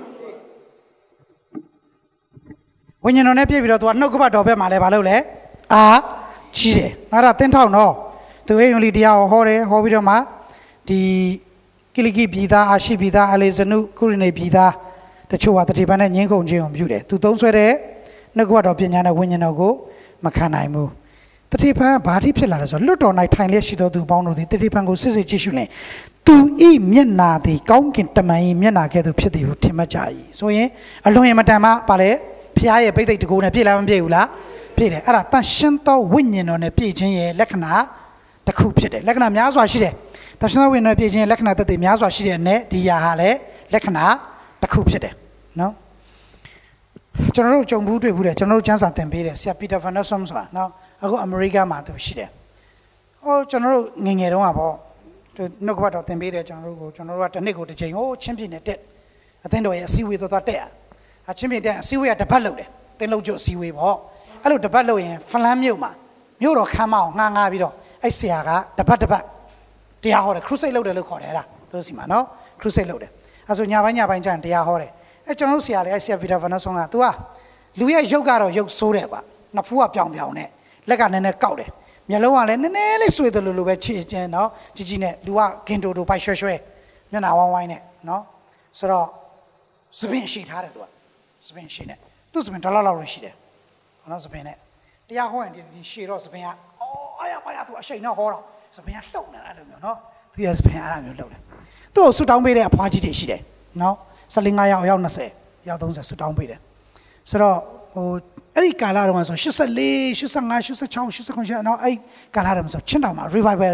ဝိညာဉ်တော်နဲ့ပြည့်ပြီးတော့သူကနှုတ်ကပတ်တော်ဘက်မှာလဲဘာလုပ်လဲအာကြီးတယ်အဲ့ဒါတင်းထောက်နော်သူရဲ့ယုံလီတရားကိုဟောတယ်ဟောပြီးတော့မှဒီကိလိကိပြည်သားအာရှိပြည်သားအလေဇနုကုရိနေပြည်သားတချို့ကတတိပန်းနဲ့ညင်းကုန်ခြင်းကိုပြုတယ်သူသုံးဆွဲတဲ့နှုတ်ကပတ်တော်ပညာနဲ့ဝိညာဉ်တော်ကိုမခံနိုင်ဘူးတတိပန်းဘာတိဖြစ်လာလဲဆိုတော့လွတ်တော်၌ထိုင်လျက်ရှိသောသူပေါင်းတို့သည်တတိပန်းကိုစစ်စစ်ကြည့်ရှုနေသူဤမျက်နာသည်ကောင်းကင်တမန်ဤမျက်နာကဲ့သို့ဖြစ်သည်ဟုထင်မှတ်ကြ၏ဆိုရင်အလွန်ရမတန်မှပါလေဖျားရဲ့ပိဋိတ်တကူနဲ့ပြည့်လာမပြည့်ဘူးလားပြည့်တယ်အဲ့ဒါတန်ရှင်းသောဝိညာဉ်တော်နဲ့ပြည့်ခြင်းရဲ့လက္ခဏာတစ်ခုဖြစ်တယ်လက္ခဏာများစွာရှိတယ်တန်ရှင်းသောဝိညာဉ်နဲ့ပြည့်ခြင်းရဲ့လက္ခဏာသက်သေများစွာရှိတဲ့နဲ့ဒီຢာဟာလည်းလက္ခဏာတစ်ခုဖြစ်တယ်နော်ကျွန်တော်တို့ကြုံဘူးတွေ့ဘူးတယ်ကျွန်တော်တို့ကျမ်းစာသင်ပေးတယ်ဆရာပီတာဖန်နဆမ်ဆိုတာနော်အခုအမေရိကမှာသူရှိတယ်ဟိုကျွန်တော်တို့ငငယ်တုန်းကပေါ့နှုတ်ကပတ်တော်သင်ပေးတယ်ကျွန်တော်တို့ကိုကျွန်တော်တို့ကတစ်နှစ်ကိုတစ်ချိန်ဟိုချင်းပြင်းနဲ့တက်အသင်းတော်ရဲ့အစည်းအဝေးသွားသွားတက်အချင်းပြင်းတက်အစည်းအဝေးကတပတ်လုပ်တယ်သင်လုပ်ကြအစည်းအဝေးပေါ့အဲ့လိုတပတ်လုပ်ရင်ဖလန်မြို့မှာမြို့တော်ခမ်းမအောင်ငှားငှားပြီးတော့အဲ့ဆရာကတပတ်တပတ်တရားဟောတယ်ခရုစိတ်လုပ်တယ်လို့ခေါ်တယ်အဲ့ဒါသူတို့စီမှာနော်ခရုစိတ်လုပ်တယ်အဲ့ဆိုညပိုင်းညပိုင်းကျရင်တရားဟောတယ်အဲ့ကျွန်တော်တို့ဆရာလေးအဲ့ဆရာဗီတာဗနဆွန်က तू ကလူရဲ့ရုပ်ကတော့ရုပ်ဆိုးတယ်ကွာနှစ်ဖူးကပြောင်ပြောင်နဲ့လက်ကနည်းနည်းကောက်တယ်မျက်လုံးကလည်းနည်းနည်းလေးဆွေတယ်လို့လိုပဲချစ်ချင်းနော်ကြီးကြီးနဲ့လူကဂင်တိုတိုပိုက်ရွှဲရွှဲမျက်နှာဝိုင်းဝိုင်းနဲ့နော်ဆိုတော့စပင်ရှိထားတယ် तू ကစပင်ရှိနဲ့သူ့စပင်ဒေါ်လာလောက်လို့ရှိတယ်နော်စပင်နဲ့တရားဟောရင်ဒီရှေ့တော့စပင်ကအော်အားရပါရ तू အရှိန်တော့ဟောတော့စပင်ကလှုပ်နေတာအဲ့လိုမျိုးနော်သူရဲ့စပင်အဲ့လိုမျိုးလှုပ်တယ်သူ့ကိုဆူတောင်းပေးတဲ့အဖွားကြီးတွေရှိတယ်နော်ဆယ်လေးယောက်ယောက်နှစ်ဆယ်ယောက်သုံးဆယ်ဆူတောင်းပေးတယ်ဆိုတော့ဟိုအဲ့ဒီကာလတုန်းကဆိုeighty-four eighty-five eighty-six eighty-seven eighty-eightနော်အဲ့ကာလတုန်းကဆိုချင်းတောင်မှာ revival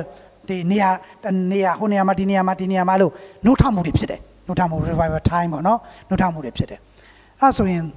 ဒီနေရာနေရာဟိုနေရာမှာဒီနေရာမှာဒီနေရာမှာလို့နှုတ်ထမှုတွေဖြစ်တယ်နှုတ်ထမှု revival time ပေါ့နော်နှုတ်ထမှုတွေဖြစ်တယ်အဲဆိုရင်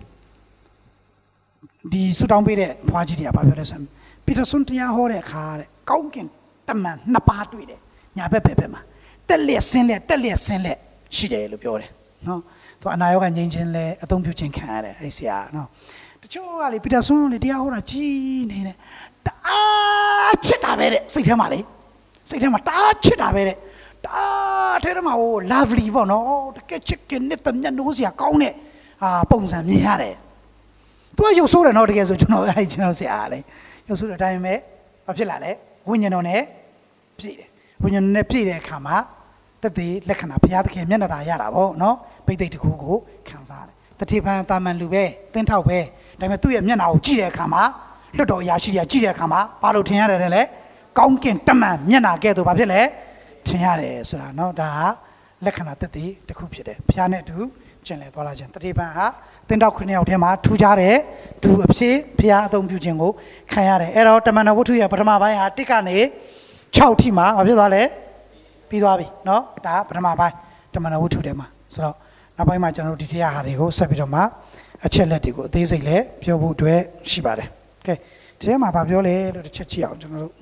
ဒီဆူတောင်းပေးတဲ့ဘွားကြီးတွေကဘာပြောလဲဆိုရင်ပီတာဆွန်တရားဟောတဲ့အခါတဲ့ကောင်းကင်တမန်နှစ်ပါးတွေ့တယ်ညာဘက်ဘက်ဘက်မှာတက်လက်ဆင်းလက်တက်လက်ဆင်းလက်ရှိတယ်လို့ပြောတယ်နော်သူအနာရောဂါငြိမ်းခြင်းလဲအသုံးပြုခြင်းခံရတယ်အဲ့ဆရာနော်တချို့ကလေပီတာဆွန်လေတရားဟောတာကြီးနေတယ်တအားချစ်တာပဲတဲ့စိတ်ထဲမှာလေစိတ်ထဲမှာတအားချစ်တာပဲတဲ့တအားထဲမှာဟို lovely ပေါ့နော်တကယ်ချစ်ခင်နဲ့တမျက်နှိုးစရာကောင်းတဲ့အာပုံစံမြင်ရတယ်သူကရုပ်ဆိုးတယ်နော်တကယ်ဆိုကျွန်တော်အဲ့ကျွန်တော်ဆရာလေရုပ်ဆိုးတဲ့အတိုင်းပဲဘာဖြစ်လာလဲဝိညာဉ်တော်နဲ့ပြည့်တယ်ဝိညာဉ်နဲ့ပြည့်တဲ့အခါမှာတသက်လက္ခဏာဘုရားသခင်မျက်နှာသာရတာပေါ့နော်ပိဋိတ်တစ်ခုကိုခံစားတယ်တတိပံတာမန်လူပဲတင်းထောက်ပဲဒါပေမဲ့သူ့ရဲ့မျက်နှာကိုကြည့်တဲ့အခါမှာလွတ်တော်အရာရှိတွေကကြည့်တဲ့အခါမှာဘာလို့ထင်ရတယ်လဲကောင်းကင်တမန်မျက်နှာကဲ့သို့ဘာဖြစ်လဲထင်ရတယ်ဆိုတာနော်ဒါဟာလက္ခဏာတသက်တစ်ခုဖြစ်တယ်ဘုရားနဲ့အတူကျင်လည်သွားလာခြင်းတတိပံဟာတင်းတောက်ခုနှစ်ယောက်ထဲမှာထူးခြားတဲ့သူအဖြစ်ဘုရားအသုံးပြုခြင်းကိုခံရတယ်အဲ့တော့တမန်တော်ဝတ္ထုရဲ့ပထမပိုင်းဟာတစ်ကနေ၆ထိမှာဘာဖြစ်သွားလဲပြီးသွားပြီเนาะဒါပထမပိုင်းတမန်တော်ဝတ္ထုထဲမှာဆိုတော့နောက်ပိုင်းမှာကျွန်တော်တို့ဒီတရားဟာတွေကိုဆက်ပြီးတော့မှအချက်လက်တွေကိုအသေးစိတ်လည်းပြောဖို့အတွက်ရှိပါတယ်ကဲဒီထဲမှာဗာပြောလဲလို့တစ်ချက်ကြည့်အောင်ကျွန်တော်တို့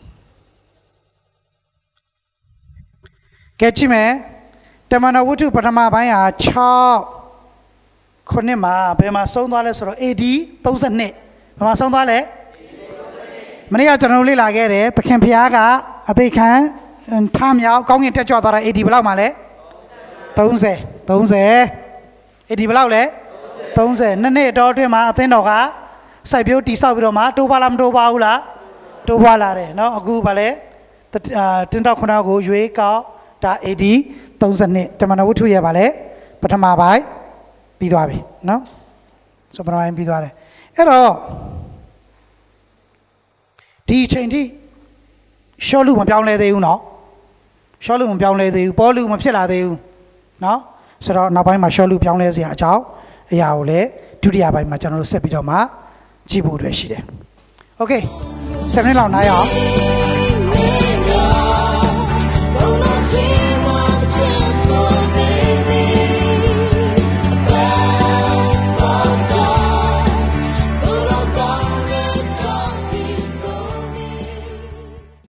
ကဲကြည့်မယ်တမန်တော်ဝတ္ထုပထမပိုင်းဟာ၆ခုနှစ်မှာဘယ်မှာဆုံးသွားလဲဆိုတော့ A D ၃၂ဘယ်မှာဆုံးသွားလဲမနေ့ကကျွန်တော်လေ့လာခဲ့တယ်သခင်ဖျားကအသိခံထမြောက်ကောင်းကင်တက်ကြွသွားတာ A D ဘယ်လောက်မှာလဲ30 30 A D ဘယ်လောက်လဲ30နှစ်နှစ်တော့အတွင်းမှာအသင်းတော်ကစိုက်ပျိုးတိဆောက်ပြီးတော့မှတိုးပွားလားမတိုးပွားဘူးလားတိုးပွားလာတယ်เนาะအခုဗာလဲတင်းတောက်ခုနကိုရွေးကောက်ဒါ A D ၃၂တမန်တော်ဝတ္ထုရဲ့ဗာလဲပထမပိုင်းပြီးသွားပြီเนาะဆိုပထမပိုင်းပြီးသွားတယ်အဲ့တော့ဒီအချိန်ထိရှောလူမပြောင်းလဲသေးဘူးเนาะရှောလူမပြောင်းလဲသေးဘူးပေါလုမဖြစ်လာသေးဘူးเนาะဆိုတော့နောက်ပိုင်းမှာရှောလူပြောင်းလဲစရာအကြောင်းအရာကိုလည်းဒုတိယပိုင်းမှာကျွန်တော်တို့ဆက်ပြီးတော့မှကြည့်ဖို့အတွက်ရှိတယ်โอเคsevenလောက်နားရအောင်